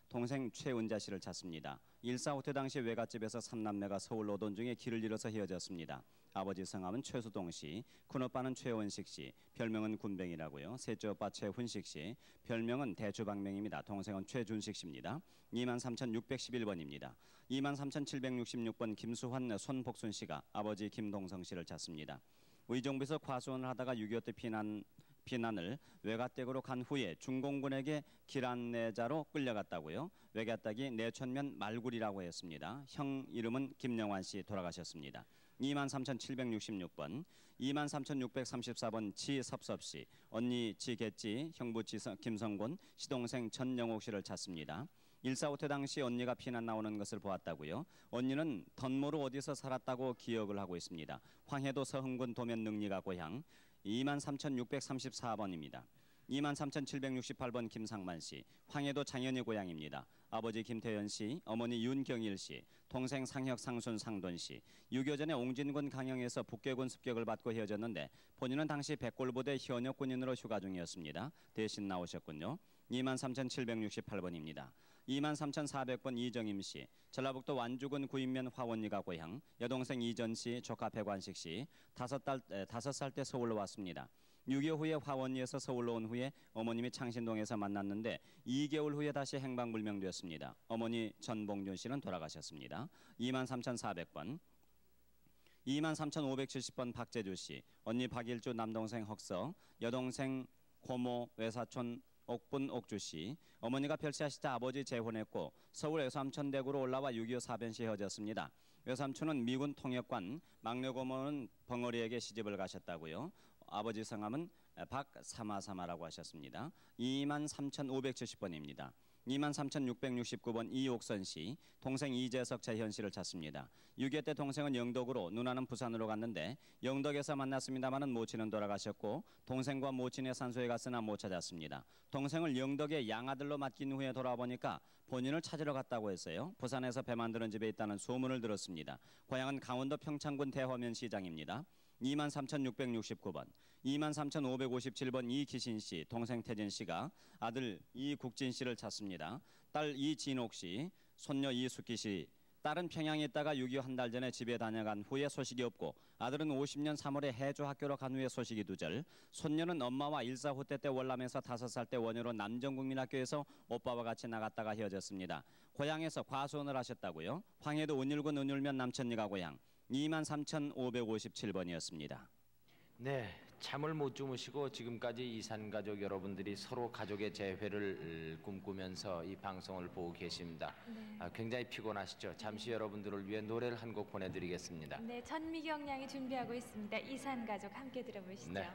동생 최은자 씨를 찾습니다. 일사후퇴 당시 외갓집에서 삼남매가 서울 오던 중에 길을 잃어서 헤어졌습니다. 아버지 성함은 최수동 씨, 큰오빠는 최원식 씨, 별명은 군뱅이라고요. 셋째 오빠 최훈식 씨, 별명은 대추방맹입니다. 동생은 최준식 씨입니다. 이만 삼천육백십일 번입니다. 이만 삼천칠백육십육 번 김수환 손복순 씨가 아버지 김동성 씨를 찾습니다. 의정부에서 과수원을 하다가 육이오 때 피난, 피난을 외갓댁으로 간 후에 중공군에게 길안내자로 끌려갔다고요. 외갓댁이 내천면 말굴이라고 했습니다. 형 이름은 김영환 씨 돌아가셨습니다. 이만 삼천칠백육십육 번, 이만 삼천육백삼십사 번 지섭섭 씨, 언니 지겠지, 형부 지성, 김성곤, 시동생 전영옥 씨를 찾습니다. 일사후퇴 당시 언니가 피난 나오는 것을 보았다고요. 언니는 던모로 어디서 살았다고 기억을 하고 있습니다. 황해도 서흥군 도면 능리가 고향. 이만 삼천육백삼십사 번입니다. 이만 삼천칠백육십팔 번 김상만 씨, 황해도 장현이 고향입니다. 아버지 김태현 씨, 어머니 윤경일 씨, 동생 상혁, 상순, 상돈 씨. 육이오 전에 옹진군 강영에서 북계군 습격을 받고 헤어졌는데 본인은 당시 백골부대 현역 군인으로 휴가 중이었습니다. 대신 나오셨군요. 이만 삼천칠백육십팔 번입니다. 이만 삼천사백 번 이정임 씨, 전라북도 완주군 구인면 화원리가 고향. 여동생 이전 씨, 조카 백완식 씨, 다섯 달 다섯 살 때 서울로 왔습니다. 육이오 후에 화원리에서 서울로 온 후에 어머님이 창신동에서 만났는데 이 개월 후에 다시 행방불명되었습니다. 어머니 전봉준 씨는 돌아가셨습니다. 이만 삼천사백 번, 이만 삼천오백칠십 번 박재주 씨, 언니 박일주, 남동생 헉서, 여동생 고모, 외사촌 옥분 옥주 씨. 어머니가 별세하시자 아버지 재혼했고 서울 외삼천대구로 올라와 육이오 사변 시 헤어졌습니다. 외삼촌은 미군 통역관, 막내 고모는 벙어리에게 시집을 가셨다고요. 아버지 성함은 박사마사마라고 하셨습니다. 이만 삼천오백칠십 번입니다. 이만 삼천육백육십구 번 이옥선 씨, 동생 이재석, 재현 씨를 찾습니다. 육이오 때 동생은 영덕으로, 누나는 부산으로 갔는데 영덕에서 만났습니다마는 모친은 돌아가셨고 동생과 모친의 산소에 갔으나 못 찾았습니다. 동생을 영덕의 양아들로 맡긴 후에 돌아와 보니까 본인을 찾으러 갔다고 했어요. 부산에서 배 만드는 집에 있다는 소문을 들었습니다. 고향은 강원도 평창군 대화면 시장입니다. 이만 삼천육백육십구 번, 이만 삼천오백오십칠 번 이기신 씨, 동생 태진 씨가 아들 이국진 씨를 찾습니다. 딸 이진옥 씨, 손녀 이숙기 씨. 딸은 평양에 있다가 육이오 한 달 전에 집에 다녀간 후에 소식이 없고 아들은 오십 년 삼월에 해주 학교로 간 후에 소식이 두절. 손녀는 엄마와 일사후퇴 때 월남에서 다섯 살 때 원효로 남정국민학교에서 오빠와 같이 나갔다가 헤어졌습니다. 고향에서 과수원을 하셨다고요. 황해도 은율군 은율면 남천리가 고향. 이만 삼천오백오십칠 번이었습니다. 네, 잠을 못 주무시고 지금까지 이산 가족 여러분들이 서로 가족의 재회를 꿈꾸면서 이 방송을 보고 계십니다. 네. 아, 굉장히 피곤하시죠? 잠시 여러분들을 위해 노래를 한 곡 보내드리겠습니다. 네, 전미경 양이 준비하고 있습니다. 이산 가족 함께 들어보시죠. 네.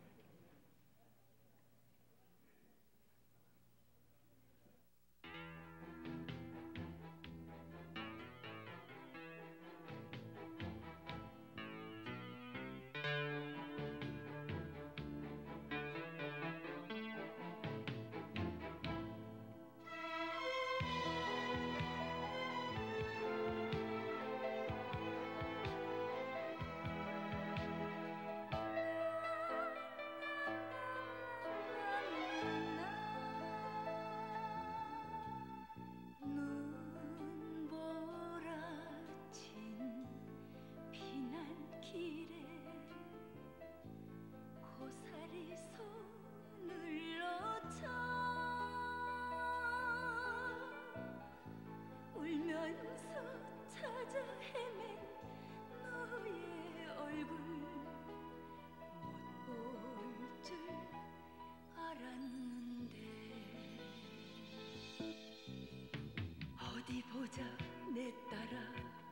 어디 보자 내 딸아,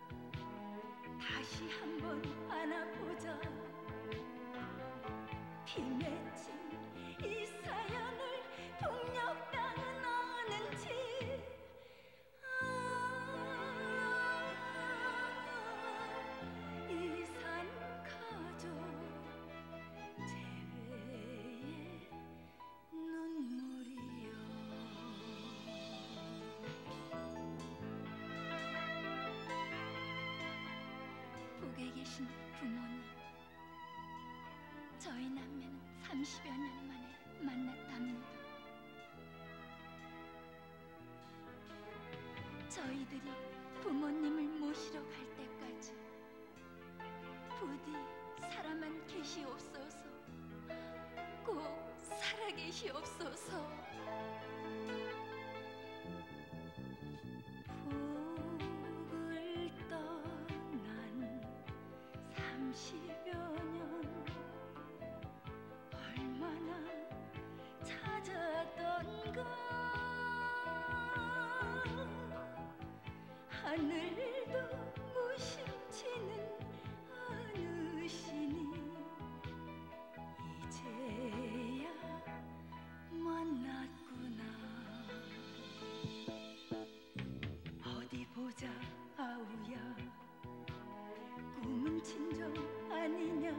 다시 한번 안아보자. 피 맺힌 이 사연을 폭력당은 아는지. 아, 이산 가족 재회의 눈물이여. 북에 계신 부모님, 저희 남매는 삼십여 년 만에 만났답니다. 저희들이 부모님을 모시러 갈 때까지 부디 살아만 계시옵소서. 꼭 살아계시옵소서. 북을 떠난 삼십여 년 얼마나 찾았던가. 하늘도 무심치는 않으시니 이제야 만났구나. 어디 보자 아우야, 꿈은 진정 아니냐.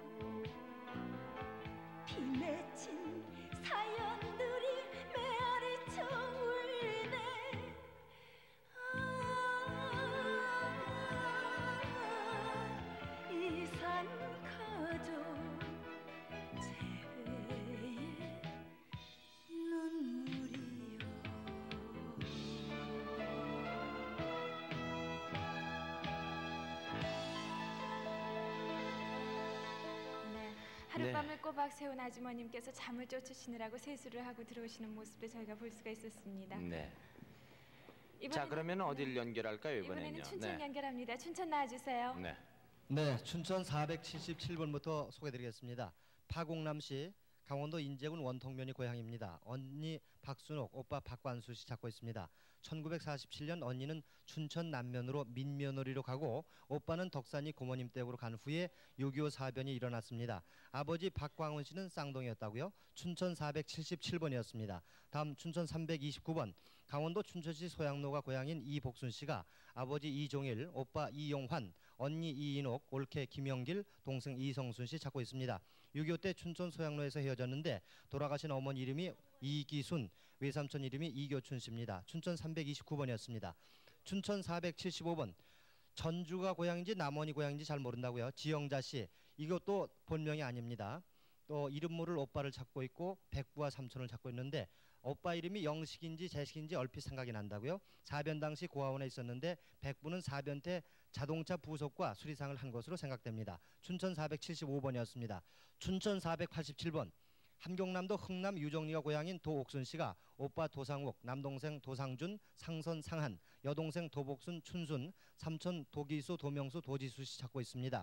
비 맺힌 사연들이 메아리쳐 울네. 이산 가족 재회의 눈물이요. 네, 하룻밤을 꼬박 세운 아주머님께서 잠을 쫓으시느라고 세수를 하고 들어오시는 모습을 저희가 볼 수가 있었습니다. 네. 이번에는- 자, 그러면 어디를 연결할까요, 이번에는요? 이번에는 춘천 네. 연결합니다. 춘천 나와주세요. 네. 네, 춘천 사백칠십칠 번부터 소개드리겠습니다. 파곡남시 강원도 인제군 원통면이 고향입니다. 언니 박순옥, 오빠 박관수 씨 찾고 있습니다. 천구백사십칠 년 언니는 춘천 남면으로 민며느리로 가고 오빠는 덕산이 고모님 댁으로 간 후에 육이오 사변이 일어났습니다. 아버지 박광훈 씨는 쌍둥이였다고요? 춘천 사백칠십칠 번이었습니다. 다음 춘천 삼백이십구 번 강원도 춘천시 소양로가 고향인 이복순 씨가 아버지 이종일, 오빠 이용환, 언니 이인옥, 올케 김영길, 동생 이성순 씨 찾고 있습니다. 육이오 때 춘천 소양로에서 헤어졌는데 돌아가신 어머니 이름이 이기순, 외삼촌 이름이 이교춘 씨입니다. 춘천 삼백이십구 번이었습니다. 춘천 사백칠십오 번 전주가 고향인지 남원이 고향인지 잘 모른다고요. 지영자 씨, 이것도 본명이 아닙니다. 또 이름 모를 오빠를 찾고 있고 백부와 삼촌을 찾고 있는데 오빠 이름이 영식인지 재식인지 얼핏 생각이 난다고요. 사변 당시 고아원에 있었는데 백부는 사변 때 자동차 부속과 수리상을 한 것으로 생각됩니다. 춘천 사백칠십오 번이었습니다. 춘천 사백팔십칠 번 함경남도 흥남 유정리가 고향인 도옥순 씨가 오빠 도상욱, 남동생 도상준, 상선 상한, 여동생 도복순 춘순, 삼촌 도기수, 도명수, 도지수 씨 찾고 있습니다.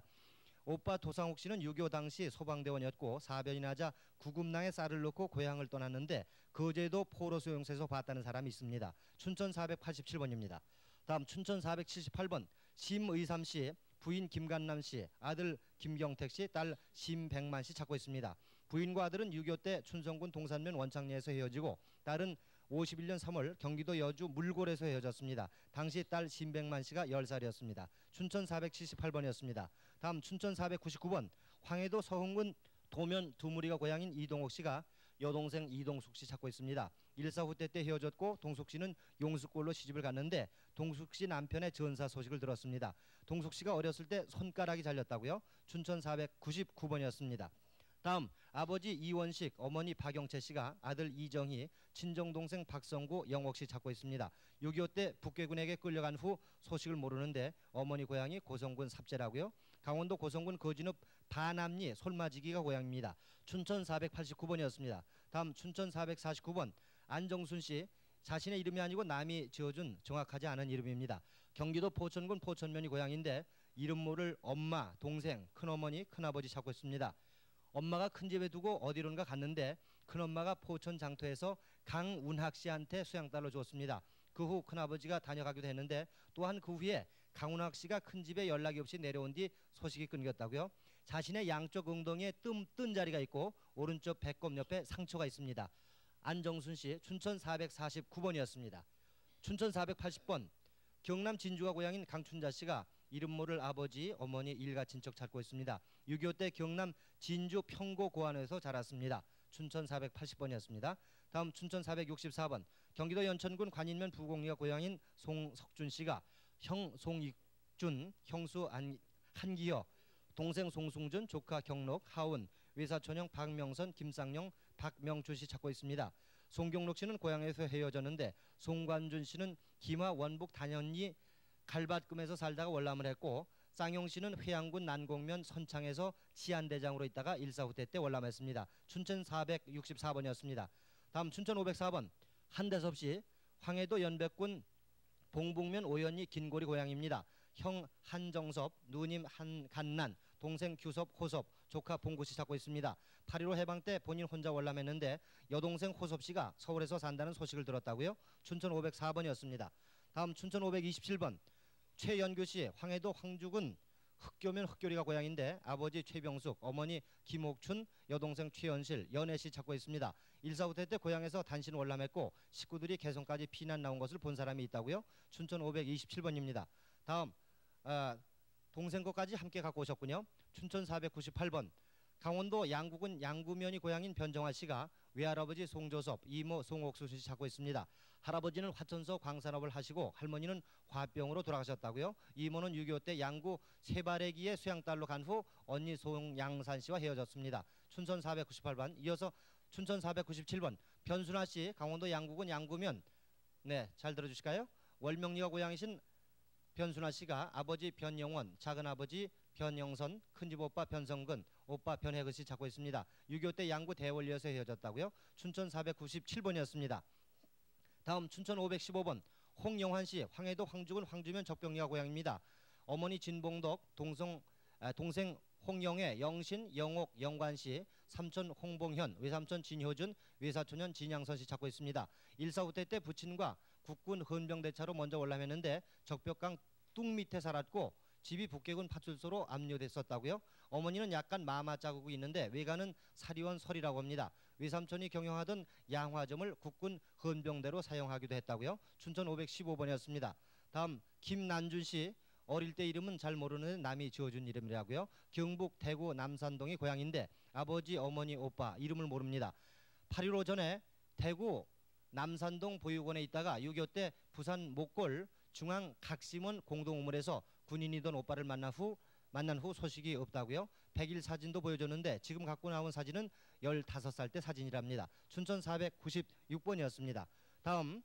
오빠 도상욱 씨는 육이오 당시 소방대원이었고 사변이 나자 구금낭에 쌀을 넣고 고향을 떠났는데 거제도 포로 수용소에서 봤다는 사람이 있습니다. 춘천 사백팔십칠 번입니다. 다음 춘천 사백칠십팔 번 심의삼 씨, 부인 김간남 씨, 아들 김경택 씨, 딸 심백만 씨 찾고 있습니다. 부인과 아들은 육이오 때 춘성군 동산면 원창리에서 헤어지고 딸은 오십일 년 삼월 경기도 여주 물골에서 헤어졌습니다. 당시 딸 심백만 씨가 열 살이었습니다. 춘천 사백칠십팔 번이었습니다. 다음 춘천 사백구십구 번 황해도 서흥군 도면 두무리가 고향인 이동옥 씨가 여동생 이동숙 씨 찾고 있습니다. 일사후퇴 때 헤어졌고 동숙 씨는 용수골로 시집을 갔는데 동숙 씨 남편의 전사 소식을 들었습니다. 동숙 씨가 어렸을 때 손가락이 잘렸다고요? 춘천 사백구십구 번이었습니다. 다음 아버지 이원식, 어머니 박영채 씨가 아들 이정희, 친정동생 박성구, 영옥 씨 찾고 있습니다. 육이오 때 북괴군에게 끌려간 후 소식을 모르는데 어머니 고향이 고성군 삽재라고요. 강원도 고성군 거진읍 바남리 솔마지기가 고향입니다. 춘천 사백팔십구 번이었습니다. 다음 춘천 사백사십구 번 안정순 씨, 자신의 이름이 아니고 남이 지어준 정확하지 않은 이름입니다. 경기도 포천군 포천면이 고향인데 이름 모를 엄마, 동생, 큰어머니, 큰아버지 찾고 있습니다. 엄마가 큰 집에 두고 어디론가 갔는데 큰엄마가 포천 장터에서 강운학 씨한테 수양딸로 줬습니다. 그 후 큰아버지가 다녀가기도 했는데 또한 그 후에 강운학 씨가 큰 집에 연락이 없이 내려온 뒤 소식이 끊겼다고요. 자신의 양쪽 엉덩이에 뜸 뜬 자리가 있고 오른쪽 배꼽 옆에 상처가 있습니다. 안정순 씨, 춘천 사백사십구 번이었습니다. 춘천 사백팔십 번 경남 진주가 고향인 강춘자 씨가 이름 모를 아버지, 어머니, 일가 친척 찾고 있습니다. 육이오 때 경남 진주 평고 고안에서 자랐습니다. 춘천 사백팔십 번이었습니다. 다음 춘천 사백육십사 번 경기도 연천군 관인면 부곡리가 고향인 송석준 씨가 형 송익준, 형수 안, 한기여, 동생 송승준, 조카 경록, 하운, 외사촌형 박명선, 김쌍용, 박명춘 씨 찾고 있습니다. 송경록 씨는 고향에서 헤어졌는데 송관준 씨는 김하 원북 단연리 갈밭금에서 살다가 월남을 했고 쌍용 씨는 회양군 난곡면 선창에서 치안대장으로 있다가 일사후퇴 때 월남했습니다. 춘천 사백육십사 번이었습니다. 다음 춘천 오백사 번 한대섭 씨 황해도 연백군 봉북면 오연리 긴고리 고향입니다. 형 한정섭, 누님 한간난, 동생 규섭, 호섭, 조카 봉구 씨 찾고 있습니다. 팔일오 해방 때 본인 혼자 월남했는데 여동생 호섭 씨가 서울에서 산다는 소식을 들었다고요. 춘천 오백사 번이었습니다. 다음 춘천 오백이십칠 번 최연규 씨 황해도 황주군 흑교면 흑교리가 고향인데 아버지 최병숙, 어머니 김옥춘, 여동생 최연실, 연애 씨 찾고 있습니다. 일사후퇴 때 고향에서 단신 월남했고 식구들이 개성까지 피난 나온 것을 본 사람이 있다고요. 춘천 오백이십칠 번입니다. 다음 아, 동생 것까지 함께 갖고 오셨군요. 춘천 사백구십팔 번 강원도 양구군 양구면이 고향인 변정화 씨가 외할아버지 송조섭, 이모 송옥수 씨 찾고 있습니다. 할아버지는 화천서 광산업을 하시고 할머니는 화병으로 돌아가셨다고요. 이모는 육이오 때 양구 세바래기의 수양딸로 간 후 언니 송양산 씨와 헤어졌습니다. 춘천 사백구십팔 번 이어서 춘천 사백구십칠 번 변순아 씨 강원도 양구군 양구면 네, 잘 들어주실까요? 월명리가 고향이신 변순아 씨가 아버지 변영원, 작은아버지 변영선, 큰집 오빠 변성근, 오빠 변혜그 씨 찾고 있습니다. 육이오 때 양구 대원리에서 헤어졌다고요. 춘천 사백구십칠 번이었습니다. 다음 춘천 오백십오 번 홍영환 씨 황해도 황주군 황주면 적병리가 고향입니다. 어머니 진봉덕, 동성, 아, 동생 홍영애, 영신, 영옥, 영관 씨, 삼촌 홍봉현, 외삼촌 진효준, 외사촌년 진양선 씨 찾고 있습니다. 일사후퇴 때 부친과 국군 헌병대차로 먼저 월남했는데 적벽강 뚝 밑에 살았고 집이 북계군 파출소로 압류됐었다고요. 어머니는 약간 마마 자국이 있는데 외가는 사리원 설이라고 합니다. 외삼촌이 경영하던 양화점을 국군 헌병대로 사용하기도 했다고요. 춘천 오백십오 번이었습니다. 다음 김난준 씨 어릴 때 이름은 잘 모르는 남이 지어준 이름이라고요. 경북 대구 남산동이 고향인데 아버지 어머니 오빠 이름을 모릅니다. 팔일오 전에 대구 남산동 보육원에 있다가 육이오 때 부산 목골 중앙 각심원 공동우물에서 군인이던 오빠를 만난 후 만난 후 소식이 없다고요. 백일 사진도 보여줬는데 지금 갖고 나온 사진은 열다섯 살 때 사진이랍니다. 춘천 사백구십육 번이었습니다. 다음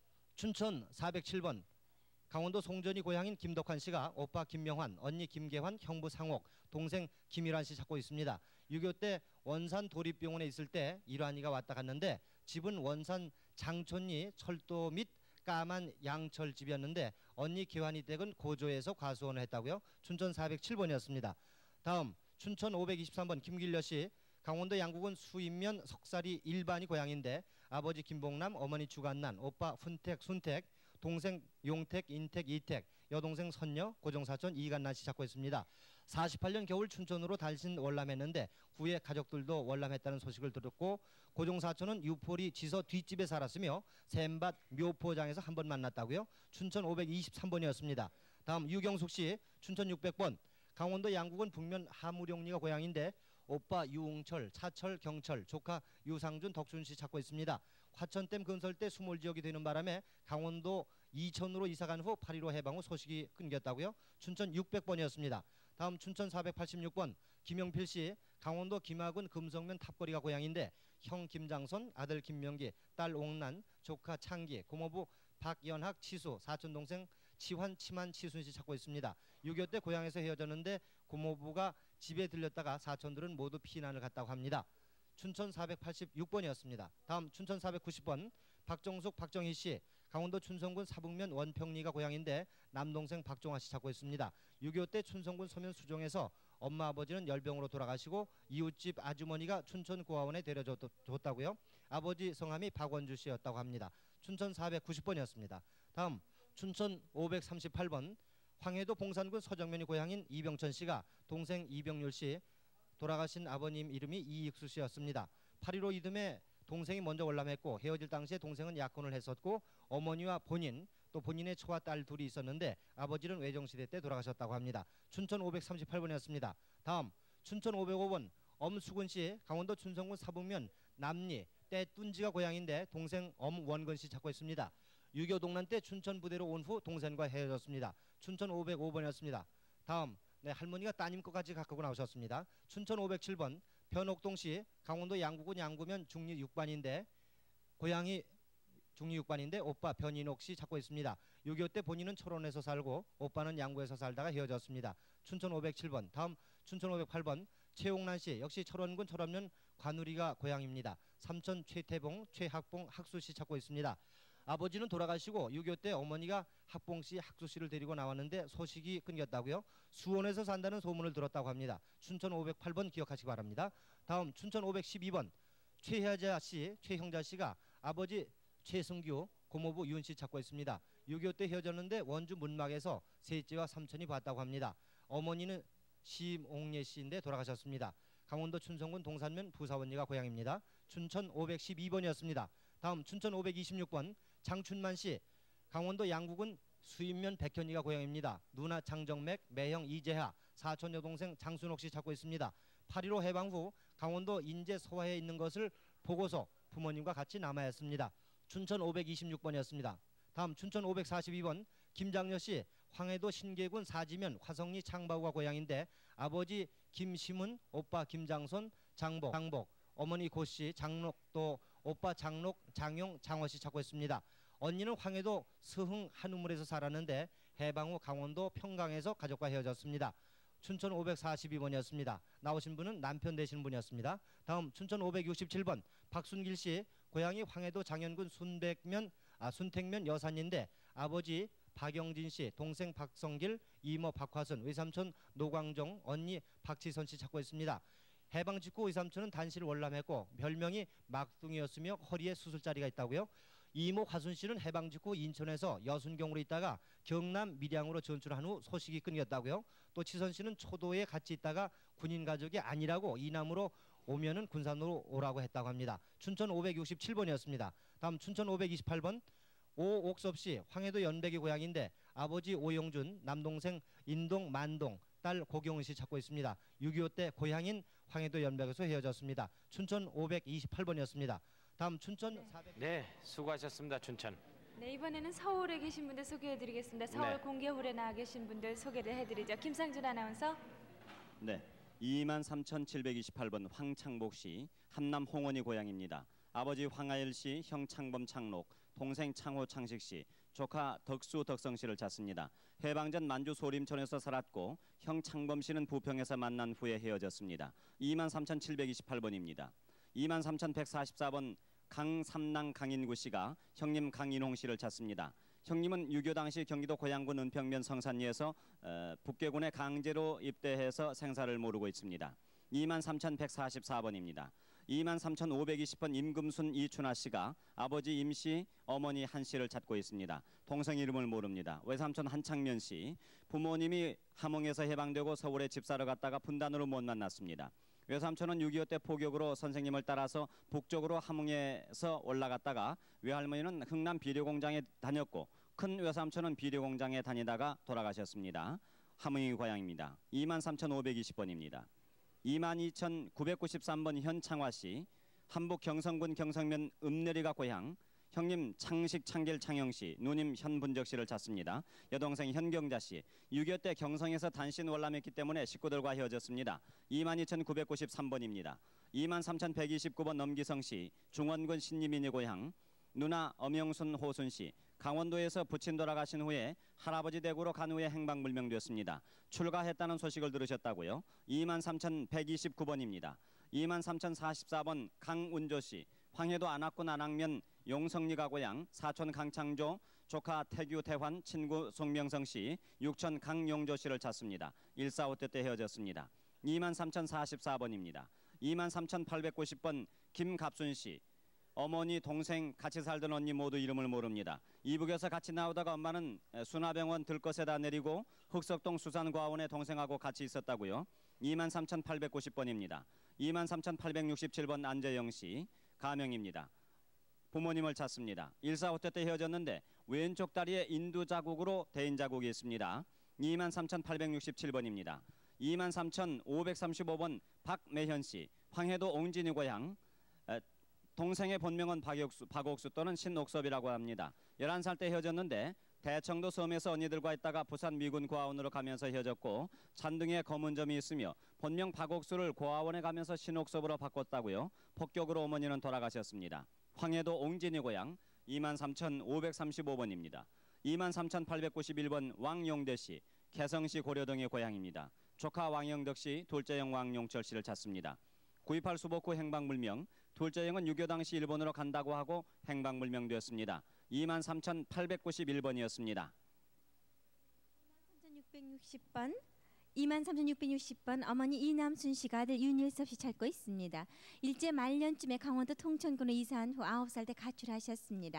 춘천 사백칠 번 강원도 송전이 고향인 김덕환 씨가 오빠 김명환, 언니 김계환, 형부 상옥, 동생 김일환 씨 찾고 있습니다. 육이오 때 원산 도립병원에 있을 때 일환이가 왔다 갔는데 집은 원산 장촌리 철도 및 까만 양철집이었는데 언니 기환이 댁은 고조에서 과수원을 했다고요. 춘천 사백칠 번이었습니다. 다음 춘천 오백이십삼 번 김길려 씨 강원도 양구군 수인면 석사리 일반이 고향인데 아버지 김봉남, 어머니 주간난, 오빠 훈택, 순택, 동생 용택, 인택, 이택, 여동생 선녀, 고종사촌 이간난 씨 찾고 있습니다. 사십팔 년 겨울 춘천으로 단신 월남했는데 후에 가족들도 월남했다는 소식을 들었고 고종사촌은 유포리 지서 뒷집에 살았으며 샘밭 묘포장에서 한 번 만났다고요. 춘천 오백이십삼 번이었습니다. 다음 유경숙 씨 춘천 육백 번 강원도 양구군 북면 하무룡리가 고향인데 오빠 유웅철, 차철, 경철, 조카 유상준, 덕준 씨 찾고 있습니다. 화천댐 건설 때 수몰 지역이 되는 바람에 강원도 이천으로 이사간 후 팔일오 해방 후 소식이 끊겼다고요. 춘천 육백 번이었습니다. 다음 춘천 사백팔십육 번 김영필 씨 강원도 김하군 금성면 탑거리가 고향인데 형 김장선, 아들 김명기, 딸 옥난, 조카 창기, 고모부 박연학, 치수, 사촌 동생 치환, 치만, 치순 씨 찾고 있습니다. 육이오 때 고향에서 헤어졌는데 고모부가 집에 들렸다가 사촌들은 모두 피난을 갔다고 합니다. 춘천 사백팔십육 번이었습니다. 다음 춘천 사백구십 번 박정숙, 박정희 씨 강원도 춘성군 사북면 원평리가 고향인데 남동생 박종화 씨 찾고 있습니다. 육이오 때 춘성군 서면 수종에서 엄마 아버지는 열병으로 돌아가시고 이웃집 아주머니가 춘천 고아원에 데려줬다고요. 아버지 성함이 박원주 씨였다고 합니다. 춘천 사백구십 번이었습니다. 다음 춘천 오백삼십팔 번 황해도 봉산군 서정면이 고향인 이병천 씨가 동생 이병률 씨 돌아가신 아버님 이름이 이익수 씨였습니다. 팔일오 이듬해 동생이 먼저 월남했고 헤어질 당시에 동생은 약혼을 했었고 어머니와 본인 또 본인의 처와 딸 둘이 있었는데 아버지는 외정시대 때 돌아가셨다고 합니다. 춘천 오백삼십팔 번이었습니다. 다음 춘천 오백오 번 엄수근 씨 강원도 춘성군 사북면 남리 때뚠지가 고향인데 동생 엄원근 씨 찾고 있습니다. 육이오 동란 때 춘천 부대로 온 후 동생과 헤어졌습니다. 춘천 오백오 번이었습니다. 다음 네, 할머니가 따님 것까지 갖고 나오셨습니다. 춘천 오백칠 번 변옥동시 강원도 양구군 양구면 중리 육 반인데 고향이 중리 육 반인데 오빠 변인옥 씨 찾고 있습니다. 육이오 때 본인은 철원에서 살고 오빠는 양구에서 살다가 헤어졌습니다. 춘천 오백칠 번. 다음 춘천 오백팔 번 최용란 씨 역시 철원군 철원면 관우리가 고향입니다. 삼촌 최태봉, 최학봉, 학수 씨 찾고 있습니다. 아버지는 돌아가시고 육이오 때 어머니가 학봉 씨, 학수 씨를 데리고 나왔는데 소식이 끊겼다고요. 수원에서 산다는 소문을 들었다고 합니다. 춘천 오백팔 번 기억하시기 바랍니다. 다음 춘천 오백십이 번 최혜자 씨, 최형자 씨가 아버지 최승규, 고모부 윤 씨 찾고 있습니다. 육이오 때 헤어졌는데 원주 문막에서 셋째와 삼촌이 봤다고 합니다. 어머니는 심옥예 씨인데 돌아가셨습니다. 강원도 춘성군 동산면 부사원리가 고향입니다. 춘천 오백십이 번이었습니다. 다음 춘천 오백이십육 번 장춘만 씨 강원도 양구군 수인면 백현이가 고향입니다. 누나 장정맥, 매형 이재하, 사촌 여동생 장순옥 씨 찾고 있습니다. 팔일오 해방 후 강원도 인제 서화에 있는 것을 보고서 부모님과 같이 남아야 했습니다. 춘천 오백이십육 번이었습니다. 다음 춘천 오백사십이 번 김장녀 씨 황해도 신계군 사지면 화성리 창바우가 고향인데 아버지 김시문, 오빠 김장손, 장복, 장복, 어머니 고씨, 장록 또 오빠 장록, 장용, 장호 씨 찾고 있습니다. 언니는 황해도 서흥 한우물에서 살았는데 해방 후 강원도 평강에서 가족과 헤어졌습니다. 춘천 오백사십이 번이었습니다. 나오신 분은 남편 되시는 분이었습니다. 다음 춘천 오백육십칠 번 박순길 씨 고향이 황해도 장현군 순백면 아 순택면 여산인데 아버지 박영진 씨, 동생 박성길, 이모 박화선, 외삼촌 노광정, 언니 박지선 씨 찾고 있습니다. 해방 직후 외삼촌은 단시를 월남했고 별명이 막둥이였으며 허리에 수술자리가 있다고요. 이모 화순 씨는 해방 직후 인천에서 여순경으로 있다가 경남 밀양으로 전출한 후 소식이 끊겼다고요. 또 치선 씨는 초도에 같이 있다가 군인 가족이 아니라고 이남으로 오면은 군산으로 오라고 했다고 합니다. 춘천 오백육십칠 번이었습니다. 다음 춘천 오백이십팔 번 오옥섭 씨 황해도 연백이 고향인데 아버지 오영준, 남동생 인동 만동, 딸 고경은 씨 찾고 있습니다. 육이오 때 고향인 황해도 연백에서 헤어졌습니다. 춘천 오백이십팔 번이었습니다. 다음 춘천 사백... 네, 수고하셨습니다. 춘천. 네, 이번에는 서울에 계신 분들 소개해드리겠습니다. 서울 네. 공개홀에 나와 계신 분들 소개를 해드리죠. 김상준 아나운서. 네, 이만 삼천칠백이십팔 번 황창복 씨 한남 홍원이 고향입니다. 아버지 황하일 씨, 형 창범 창록, 동생 창호 창식 씨, 조카 덕수 덕성 씨를 찾습니다. 해방 전 만주 소림촌에서 살았고 형 창범 씨는 부평에서 만난 후에 헤어졌습니다. 이만 삼천칠백이십팔 번입니다. 이만 삼천백사십사 번 강삼랑 강인구 씨가 형님 강인홍 씨를 찾습니다. 형님은 육이오 당시 경기도 고양군 은평면 성산리에서 어, 북계군에 강제로 입대해서 생사를 모르고 있습니다. 이만 삼천백사십사 번입니다. 이만 삼천오백이십 번 임금순 이춘하 씨가 아버지 임 씨, 어머니 한 씨를 찾고 있습니다. 동생 이름을 모릅니다. 외삼촌 한창면 씨, 부모님이 함흥에서 해방되고 서울에 집 사러 갔다가 분단으로 못 만났습니다. 외삼촌은 육이오 때 포격으로 선생님을 따라서 북쪽으로 함흥에서 올라갔다가 외할머니는 흥남 비료공장에 다녔고 큰 외삼촌은 비료공장에 다니다가 돌아가셨습니다. 함흥이 고향입니다. 이만 삼천오백이십 번입니다. 이만 이천구백구십삼 번 현창화 씨, 한북 경성군 경성면 읍내리가 고향, 형님 창식 창길 창영 씨, 누님 현분적 씨를 찾습니다. 여동생 현경자 씨, 육이오 때 경성에서 단신 월남했기 때문에 식구들과 헤어졌습니다. 이만 이천구백구십삼 번입니다. 이만 삼천백이십구 번 넘기성 씨, 중원군 신림인이 고향, 누나 엄영순 호순 씨, 강원도에서 부친 돌아가신 후에 할아버지 댁으로 간 후에 행방불명되었습니다. 출가했다는 소식을 들으셨다고요? 이만 삼천백이십구 번입니다. 이만 삼천사십사 번 강운조 씨, 황해도 안악군 안악면 용성리가 고향, 사촌 강창조, 조카 태규 태환, 친구 송명성 씨, 육촌 강용조 씨를 찾습니다. 일사오 때 때 헤어졌습니다. 이만 삼천사십사 번입니다. 이만 삼천팔백구십 번 김갑순 씨, 어머니, 동생, 같이 살던 언니 모두 이름을 모릅니다. 이북에서 같이 나오다가 엄마는 순화병원 들것에다 내리고 흑석동 수산과원에 동생하고 같이 있었다고요. 이만 삼천팔백구십 번입니다. 이만 삼천팔백육십칠 번 안재영 씨, 가명입니다. 부모님을 찾습니다. 일사오 때 때 헤어졌는데 왼쪽 다리에 인두 자국으로 대인 자국이 있습니다. 이만 삼천팔백육십칠 번입니다. 이만 삼천오백삼십오 번 박매현 씨, 황해도 옹진이 고향, 동생의 본명은 박옥수, 박옥수 또는 신옥섭이라고 합니다. 열한 살 때 헤어졌는데 대청도 섬에서 언니들과 있다가 부산 미군 고아원으로 가면서 헤어졌고 잔등에 검은 점이 있으며 본명 박옥수를 고아원에 가면서 신옥섭으로 바꿨다고요. 폭격으로 어머니는 돌아가셨습니다. 황해도 옹진이 고향 이만 삼천오백삼십오 번입니다. 이만 삼천팔백구십일 번 왕용대 씨, 개성시 고려동의 고향입니다. 조카 왕영덕 씨, 둘째 형 왕용철 씨를 찾습니다. 구이팔 수복후 행방불명, 둘째 형은 유교 당시 일본으로 간다고 하고 행방불명되었습니다. 이만 삼천팔백구십일 번이었습니다. 삼천육백육십 번, 이만 삼천육백육십 번 어머니 이남순 씨가 아들 윤일섭 씨 찾고 있습니다. 일제 말년쯤에 강원도 통천군으로 이사한 후 아홉 살 때 가출하셨습니다.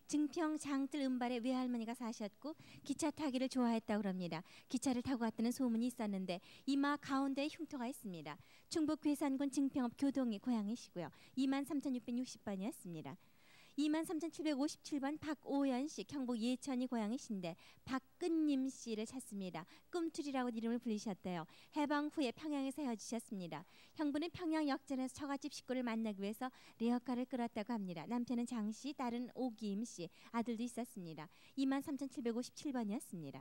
증평 장뜰 은발에 외할머니가 사셨고 기차 타기를 좋아했다고 합니다. 기차를 타고 갔다는 소문이 있었는데 이마 가운데에 흉터가 있습니다. 충북 괴산군 증평읍 교동이 고향이시고요. 이만 삼천육백육십 번이었습니다. 이만 삼천칠백오십칠 번 박오연 씨, 경북 예천이 고향이신데 박근님 씨를 찾습니다. 꿈틀이라고 이름을 불리셨대요. 해방 후에 평양에서 헤어지셨습니다. 형부는 평양 역전에서 처갓집 식구를 만나기 위해서 레어카를 끌었다고 합니다. 남편은 장 씨, 딸은 오기임 씨, 아들도 있었습니다. 이만 삼천칠백오십칠 번이었습니다.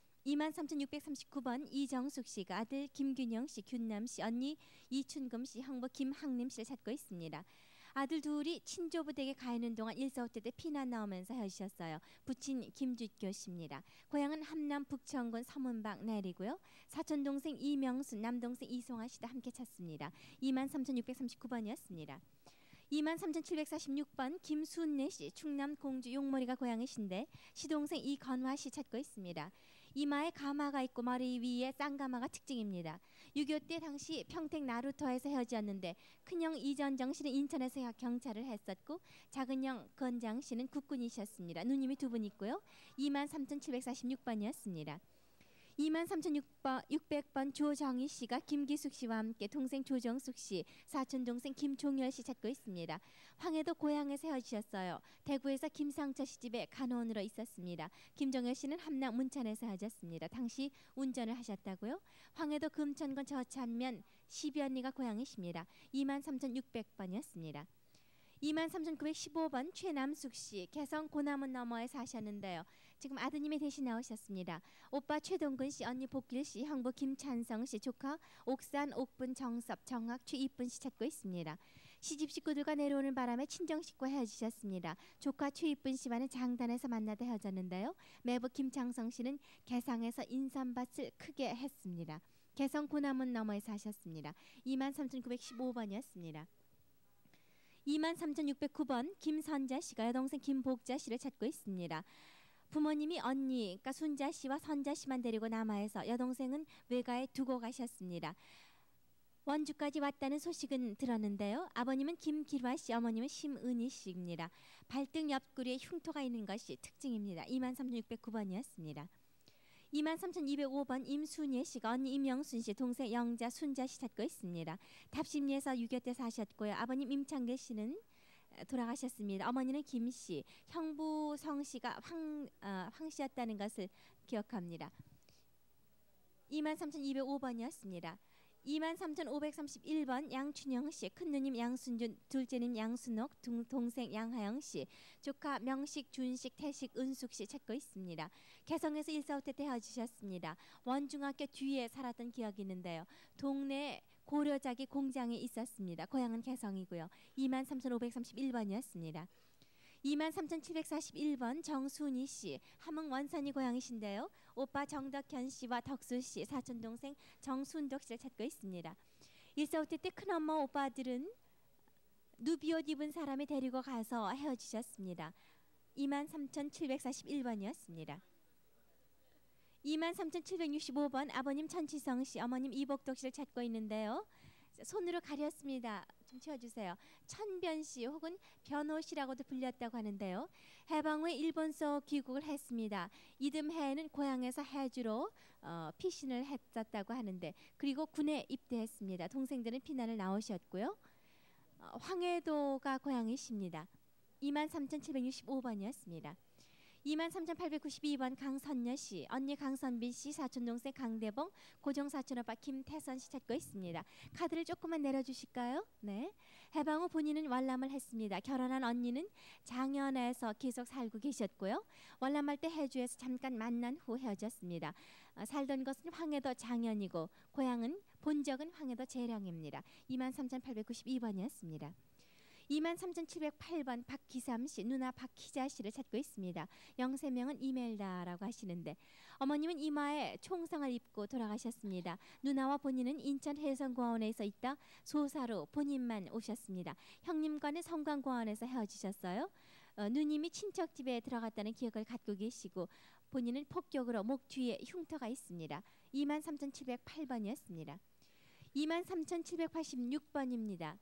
이만 삼천육백삼십구 번 이정숙 씨가 아들 김균영 씨, 균남 씨, 언니 이춘금 씨, 형부 김학림 씨를 찾고 있습니다. 아들 둘이 친조부댁에 가 있는 동안 일사후퇴 때 피난 나오면서 헤어지셨어요. 부친 김주교 씨입니다. 고향은 함남 북천군 서문방 내리고요. 사촌 동생 이명순, 남동생 이송아 씨도 함께 찾습니다. 이만 삼천육백삼십구 번이었습니다. 이만 삼천칠백사십육 번 김순례 씨, 충남 공주 용머리가 고향이신데 시동생 이건화 씨 찾고 있습니다. 이마에 가마가 있고 머리 위에 쌍가마가 특징입니다. 육이오 때 당시 평택 나루터에서 헤어지었는데 큰형 이전정 씨는 인천에서 경찰을 했었고 작은형 건장 씨는 국군이셨습니다. 누님이 두 분 있고요. 이만 삼천칠백사십육 번이었습니다. 이만 삼천육백 번 조정희 씨가 김기숙 씨와 함께 동생 조정숙 씨, 사촌 동생 김종열 씨 찾고 있습니다. 황해도 고향에서 헤어지셨어요. 대구에서 김상철 씨 집에 간호원으로 있었습니다. 김종열 씨는 함남 문천에서 헤어졌습니다. 당시 운전을 하셨다고요. 황해도 금천군 저찬면 시변리가 고향이십니다. 이만 삼천육백 번이었습니다. 이만 삼천구백십오 번 최남숙 씨, 개성 고남원 너머에 사셨는데요. 지금 아드님이 대신 나오셨습니다. 오빠 최동근 씨, 언니 복길 씨, 형부 김찬성 씨, 조카 옥산 옥분 정섭 정학 최이쁜 씨 찾고 있습니다. 시집 식구들과 내려오는 바람에 친정 식구와 헤어지셨습니다. 조카 최이쁜 씨와는 장단에서 만나다 헤어졌는데요. 매부 김창성 씨는 개상에서 인삼밭을 크게 했습니다. 개성 고남원 너머에 사셨습니다. 이만 삼천구백십오 번이었습니다. 이만 삼천육백구 번 김선자 씨가 여동생 김복자 씨를 찾고 있습니다. 부모님이 언니, 그러니까 순자 씨와 선자 씨만 데리고 남아해서 여동생은 외가에 두고 가셨습니다. 원주까지 왔다는 소식은 들었는데요. 아버님은 김기화 씨, 어머님은 심은희 씨입니다. 발등 옆구리에 흉터가 있는 것이 특징입니다. 이만 삼천육백구 번이었습니다. 이만 삼천이백오 번 임순예 씨가 언니 임영순 씨, 동생 영자, 순자 씨 찾고 있습니다. 답심리에서 육이오 때 사셨고요. 아버님 임창계 씨는 돌아가셨습니다. 어머니는 김 씨, 형부 성 씨가 황, 어, 황 씨였다는 것을 기억합니다. 이만 삼천이백오 번이었습니다. 이만 삼천오백삼십일 번 양춘영 씨, 큰누님 양순준, 둘째님 양순옥, 동, 동생 양하영 씨, 조카 명식, 준식, 태식, 은숙 씨 찾고 있습니다. 개성에서 일사후퇴 때 헤어지셨습니다. 원중학교 뒤에 살았던 기억이 있는데요. 동네 고려자기 공장이 있었습니다. 고향은 개성이고요. 이만 삼천오백삼십일 번이었습니다. 이만 삼천칠백사십일 번 정순희 씨, 함흥 원산이 고향이신데요. 오빠 정덕현 씨와 덕수 씨, 사촌 동생 정순덕 씨를 찾고 있습니다. 일사후퇴 때 큰엄마 오빠들은 누비옷 입은 사람이 데리고 가서 헤어지셨습니다. 이만 삼천칠백사십일 번이었습니다. 이만 삼천칠백육십오 번 아버님 천치성 씨, 어머님 이복덕 씨를 찾고 있는데요. 손으로 가렸습니다. 좀 치워주세요. 천변 씨 혹은 변호 씨라고도 불렸다고 하는데요. 해방 후에 일본서 귀국을 했습니다. 이듬해에는 고향에서 해주로 어, 피신을 했었다고 하는데 그리고 군에 입대했습니다. 동생들은 피난을 나오셨고요. 어, 황해도가 고향이십니다. 이만 삼천칠백육십오 번이었습니다. 이만 삼천팔백구십이 번 강선녀 씨, 언니 강선빈 씨, 사촌 동생 강대봉, 고정 사촌 오빠 김태선 씨 찾고 있습니다. 카드를 조금만 내려주실까요? 네. 해방 후 본인은 월남을 했습니다. 결혼한 언니는 장현에서 계속 살고 계셨고요. 월남할 때 해주에서 잠깐 만난 후 헤어졌습니다. 어, 살던 것은 황해도 장현이고 고향은 본적은 황해도 재령입니다. 이만 삼천팔백구십이 번이었습니다. 이만 삼천칠백팔 번 박기삼 씨, 누나 박희자 씨를 찾고 있습니다. 영세명은 이멜다라고 하시는데 어머님은 이마에 총상을 입고 돌아가셨습니다. 누나와 본인은 인천 해성공원에서 있다 소사로 본인만 오셨습니다. 형님과는 성광공원에서 헤어지셨어요. 어, 누님이 친척집에 들어갔다는 기억을 갖고 계시고 본인은 폭격으로 목 뒤에 흉터가 있습니다. 이만 삼천칠백팔 번이었습니다. 이만 삼천칠백팔십육 번입니다.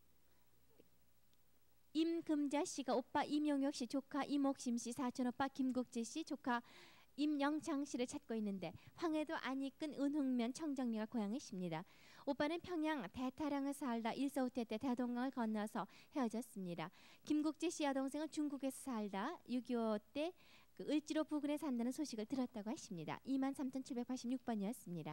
임금자 씨가 오빠 임용혁 씨, 조카 임옥심 씨, 사촌 오빠 김국재 씨, 조카 임영창 씨를 찾고 있는데 황해도 안익근 은흥면 청정리가 고향이십니다. 오빠는 평양 대타령에 살다 일사후퇴 때 대동강을 건너서 헤어졌습니다. 김국재 씨 여동생은 중국에서 살다 육이오 때 그 을지로 부근에 산다는 소식을 들었다고 하십니다. 이만 삼천칠백팔십육 번이었습니다.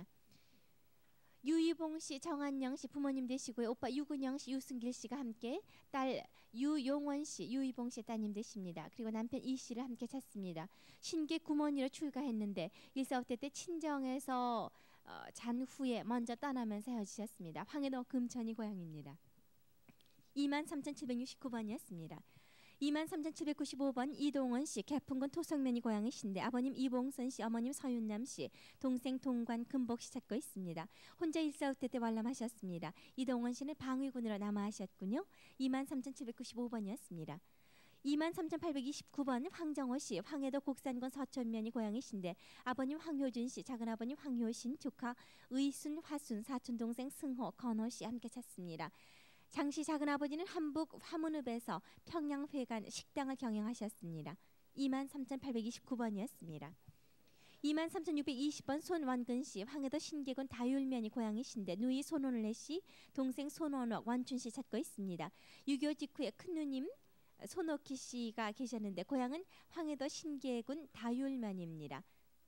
유이봉 씨, 정한영 씨 부모님 되시고요. 오빠 유근영 씨, 유승길 씨가 함께 딸 유용원 씨, 유이봉 씨 따님 되십니다. 그리고 남편 이 씨를 함께 찾습니다. 신계 구몬이로 출가했는데 일사후퇴 때 친정에서 어, 잔 후에 먼저 떠나면서 헤어지셨습니다. 황해도 금천이 고향입니다. 이만 삼천칠백육십구 번이었습니다. 이만 삼천칠백구십오 번 이동원 씨, 개풍군 토성면이 고향이신데 아버님 이봉선 씨, 어머님 서윤남 씨, 동생 동관 금복 씨 찾고 있습니다. 혼자 일사후퇴 때 월남하셨습니다. 이동원 씨는 방위군으로 남아하셨군요. 이만 삼천칠백구십오 번이었습니다. 이만 삼천팔백이십구 번 황정호 씨, 황해도 곡산군 서천면이 고향이신데 아버님 황효준 씨, 작은아버님 황효신, 조카 의순, 화순, 사촌동생 승호, 건호 씨 함께 찾습니다. 장씨 작은아버지는 한북 화문읍에서 평양회관 식당을 경영하셨습니다. 이만 삼천팔백이십구 번이었습니다. 이만 삼천육백이십 번 손원근 씨, 황해도 신계군 다율면이 고향이신데 누이 손원래 씨, 동생 손원옥, 원춘 씨 찾고 있습니다. 육이오 직후에 큰누님 손옥희 씨가 계셨는데 고향은 황해도 신계군 다율면입니다.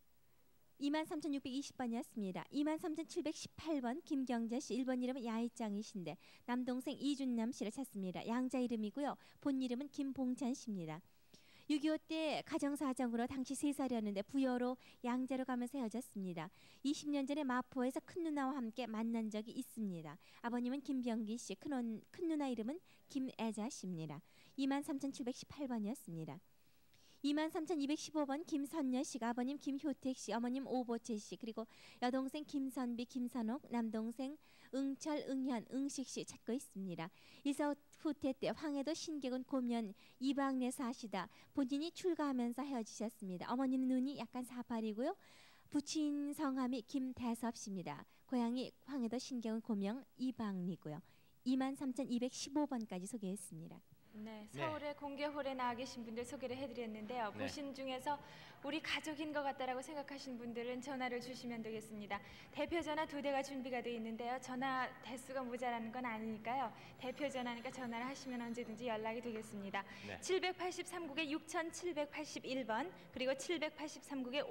이만 삼천육백이십 번이었습니다. 이만 삼천칠백십팔 번 김경자 씨, 일 번 이름은 야이짱이신데 남동생 이준남 씨를 찾습니다. 양자 이름이고요. 본 이름은 김봉찬 씨입니다. 육이오 때 가정사정으로 당시 세 살이었는데 부여로 양자로 가면서 헤어졌습니다. 이십 년 전에 마포에서 큰누나와 함께 만난 적이 있습니다. 아버님은 김병기 씨, 큰, 큰누나 이름은 김애자 씨입니다. 이만 삼천칠백십팔 번이었습니다. 이만 삼천이백십오 번 김선녀 씨가 아버님 김효택 씨, 어머님 오보채 씨, 그리고 여동생 김선비, 김선옥, 남동생 응철, 응현, 응식 씨 찾고 있습니다. 일사후퇴 때 황해도 신계군 고면 이방내 사시다 본인이 출가하면서 헤어지셨습니다. 어머니는 눈이 약간 사팔이고요. 부친 성함이 김대섭 씨입니다. 고향이 황해도 신계군 고명 이방리고요. 이만 삼천이백십오 번까지 소개했습니다. 네, 서울의 네. 공개홀에 나와 계신 분들 소개를 해드렸는데요. 네. 보신 중에서 우리 가족인 것 같다라고 생각하시는 분들은 전화를 주시면 되겠습니다. 대표 전화 두 대가 준비가 되어 있는데요. 전화 대수가 모자라는 건 아니니까요. 대표 전화니까 전화를 하시면 언제든지 연락이 되겠습니다. 네. 칠백팔십삼 국에 육천칠백팔십일 번 그리고 칠백팔십삼 국에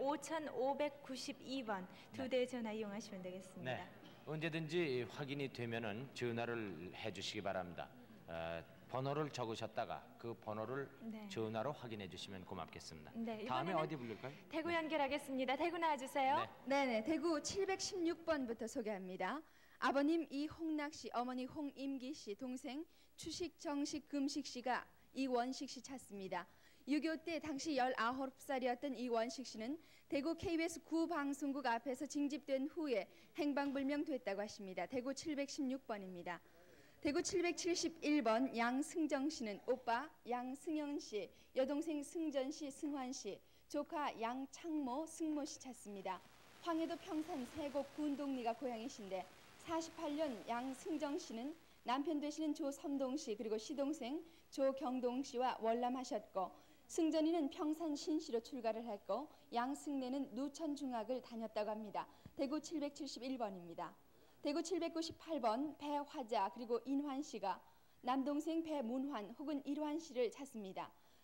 오천오백구십이 번 두 네. 대의 전화 이용하시면 되겠습니다. 네. 언제든지 확인이 되면은 전화를 해주시기 바랍니다. 어, 번호를 적으셨다가 그 번호를 네. 전화로 확인해 주시면 고맙겠습니다. 네, 다음에 어디 부를까요? 대구 연결하겠습니다. 대구 나와주세요. 네. 네네, 대구 칠백십육 번부터 소개합니다. 아버님 이홍락 씨, 어머니 홍임기 씨, 동생 추식, 정식, 금식 씨가 이원식 씨 찾습니다. 육이오 때 당시 열아홉 살이었던 이원식 씨는 대구 케이비에스 구방송국 앞에서 징집된 후에 행방불명됐다고 하십니다. 대구 칠백십육 번입니다. 대구 칠백칠십일 번 양승정 씨는 오빠 양승현 씨, 여동생 승전 씨, 승환 씨, 조카 양창모, 승모 씨 찾습니다. 황해도 평산 세곡 군동리가 고향이신데 사십팔 년 양승정 씨는 남편 되시는 조선동 씨 그리고 시동생 조경동 씨와 월남하셨고 승전이는 평산 신시로 출가를 했고 양승래는 누천중학을 다녔다고 합니다. 대구 칠백칠십일 번입니다. 대구 칠백구십팔 번 배화자 그리고 인환 씨가 남동생 배문환 혹은 일환 씨를 찾습니다.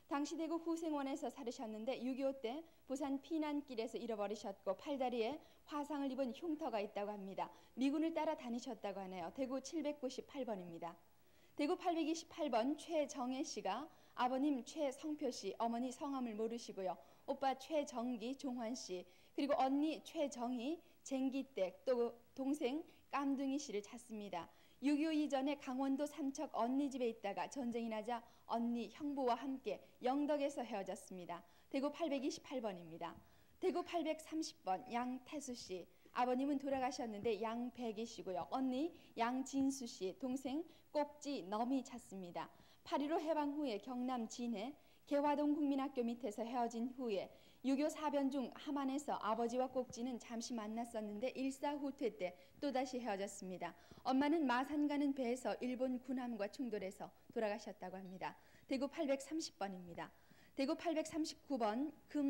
당시 대구 후생원에서 살으셨는데 육이오 때 부산 피난길에서 잃어버리셨고 팔다리에 화상을 입은 흉터가 있다고 합니다. 미군을 따라 다니셨다고 하네요. 대구 칠백구십팔 번입니다. 대구 팔백이십팔 번 최정혜 씨가 아버님 최성표 씨, 어머니 성함을 모르시고요. 오빠 최정기, 종환 씨, 그리고 언니 최정희, 쟁기댁, 또 동생 깜둥이 씨를 찾습니다. 육이오 이전에 강원도 삼척 언니 집에 있다가 전쟁이 나자 언니 형부와 함께 영덕에서 헤어졌습니다. 대구 팔백이십팔 번입니다. 대구 팔백삼십 번 양태수 씨, 아버님은 돌아가셨는데 양백이 씨고요. 언니 양진수 씨, 동생 꼭지 너미 찾습니다. 팔일오 해방 후에 경남 진해 개화동 국민학교 밑에서 헤어진 후에 육이오 사변 중 함안에서 아버지와 꼭지는 잠시 만났었는데 일사후퇴 때 또다시 헤어졌습니다. 엄마는 마산 가는 배에서 일본 군함과 충돌해서 돌아가셨다고 합니다. 대구 팔백삼십 번입니다. 대구 팔백삼십구 번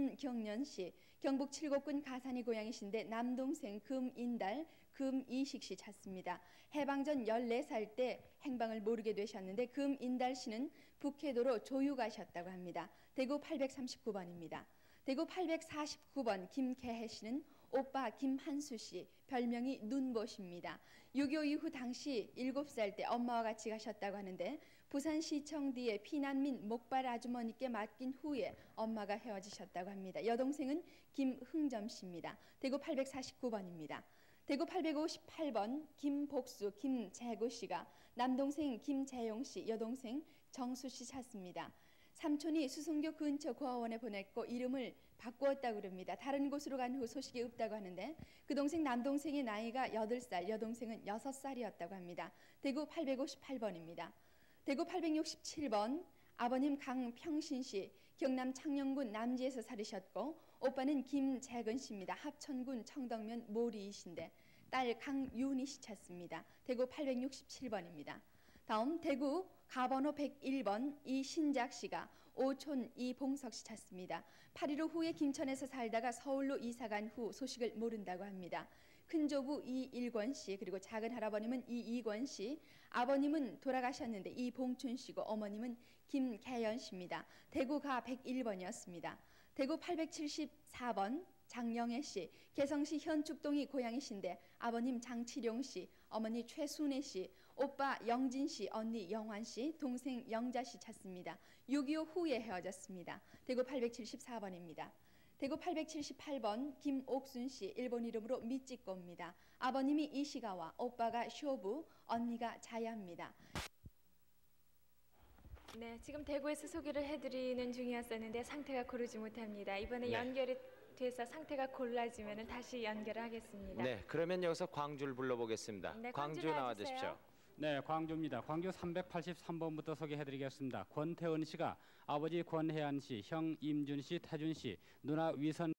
금경년 씨, 경북 칠곡군 가산이 고향이신데 남동생 금인달, 금이식 씨 찾습니다. 해방 전 열네 살 때 행방을 모르게 되셨는데 금인달 씨는 북해도로 조유가셨다고 합니다. 대구 팔백삼십구 번입니다. 대구 팔백사십구 번 김계혜 씨는 오빠 김한수 씨, 별명이 눈보십니다. 육이오 이후 당시 일곱 살 때 엄마와 같이 가셨다고 하는데 부산시청 뒤에 피난민 목발 아주머니께 맡긴 후에 엄마가 헤어지셨다고 합니다. 여동생은 김흥점 씨입니다. 대구 팔백사십구 번입니다. 대구 팔백오십팔 번 김복수, 김재구 씨가 남동생 김재용 씨, 여동생 정수 씨 찾습니다. 삼촌이 수성교 근처 고아원에 보냈고 이름을 바꾸었다고 그럽니다. 다른 곳으로 간 후 소식이 없다고 하는데 그 동생 남동생의 나이가 여덟 살, 여동생은 여섯 살이었다고 합니다. 대구 팔백오십팔 번입니다. 대구 팔백육십칠 번 아버님 강평신 씨, 경남 창녕군 남지에서 살으셨고 오빠는 김재근 씨입니다. 합천군 청덕면 모리이신데 딸 강윤희 씨 찾습니다. 대구 팔백육십칠 번입니다. 다음 대구 가번호 백일 번 이신작 씨가 오촌 이봉석 씨 찾습니다. 팔일오 후에 김천에서 살다가 서울로 이사간 후 소식을 모른다고 합니다. 큰조부 이일권 씨, 그리고 작은 할아버님은 이이권 씨, 아버님은 돌아가셨는데 이봉춘 씨고 어머님은 김계연 씨입니다. 대구가 백일 번이었습니다. 대구 팔백칠십사 번 장영애 씨, 개성시 현축동이 고향이신데 아버님 장치룡 씨, 어머니 최순애 씨, 오빠 영진 씨, 언니 영환 씨, 동생 영자 씨 찾습니다. 육이오 후에 헤어졌습니다. 대구 팔백칠십사 번입니다. 대구 팔백칠십팔 번 김옥순 씨, 일본 이름으로 미찌꼬입니다. 아버님이 이시가와, 오빠가 쇼부, 언니가 자야입니다. 네, 지금 대구에서 소개를 해드리는 중이었었는데 상태가 고르지 못합니다. 이번에 네. 연결이 돼서 상태가 골라지면 다시 연결하겠습니다. 네, 그러면 여기서 광주를 불러보겠습니다. 네, 광주 광주 나와주십시오. 네, 광주입니다. 광주 삼백팔십삼 번부터 소개해드리겠습니다. 권태은 씨가 아버지 권혜안 씨, 형 임준 씨, 태준 씨, 누나 위선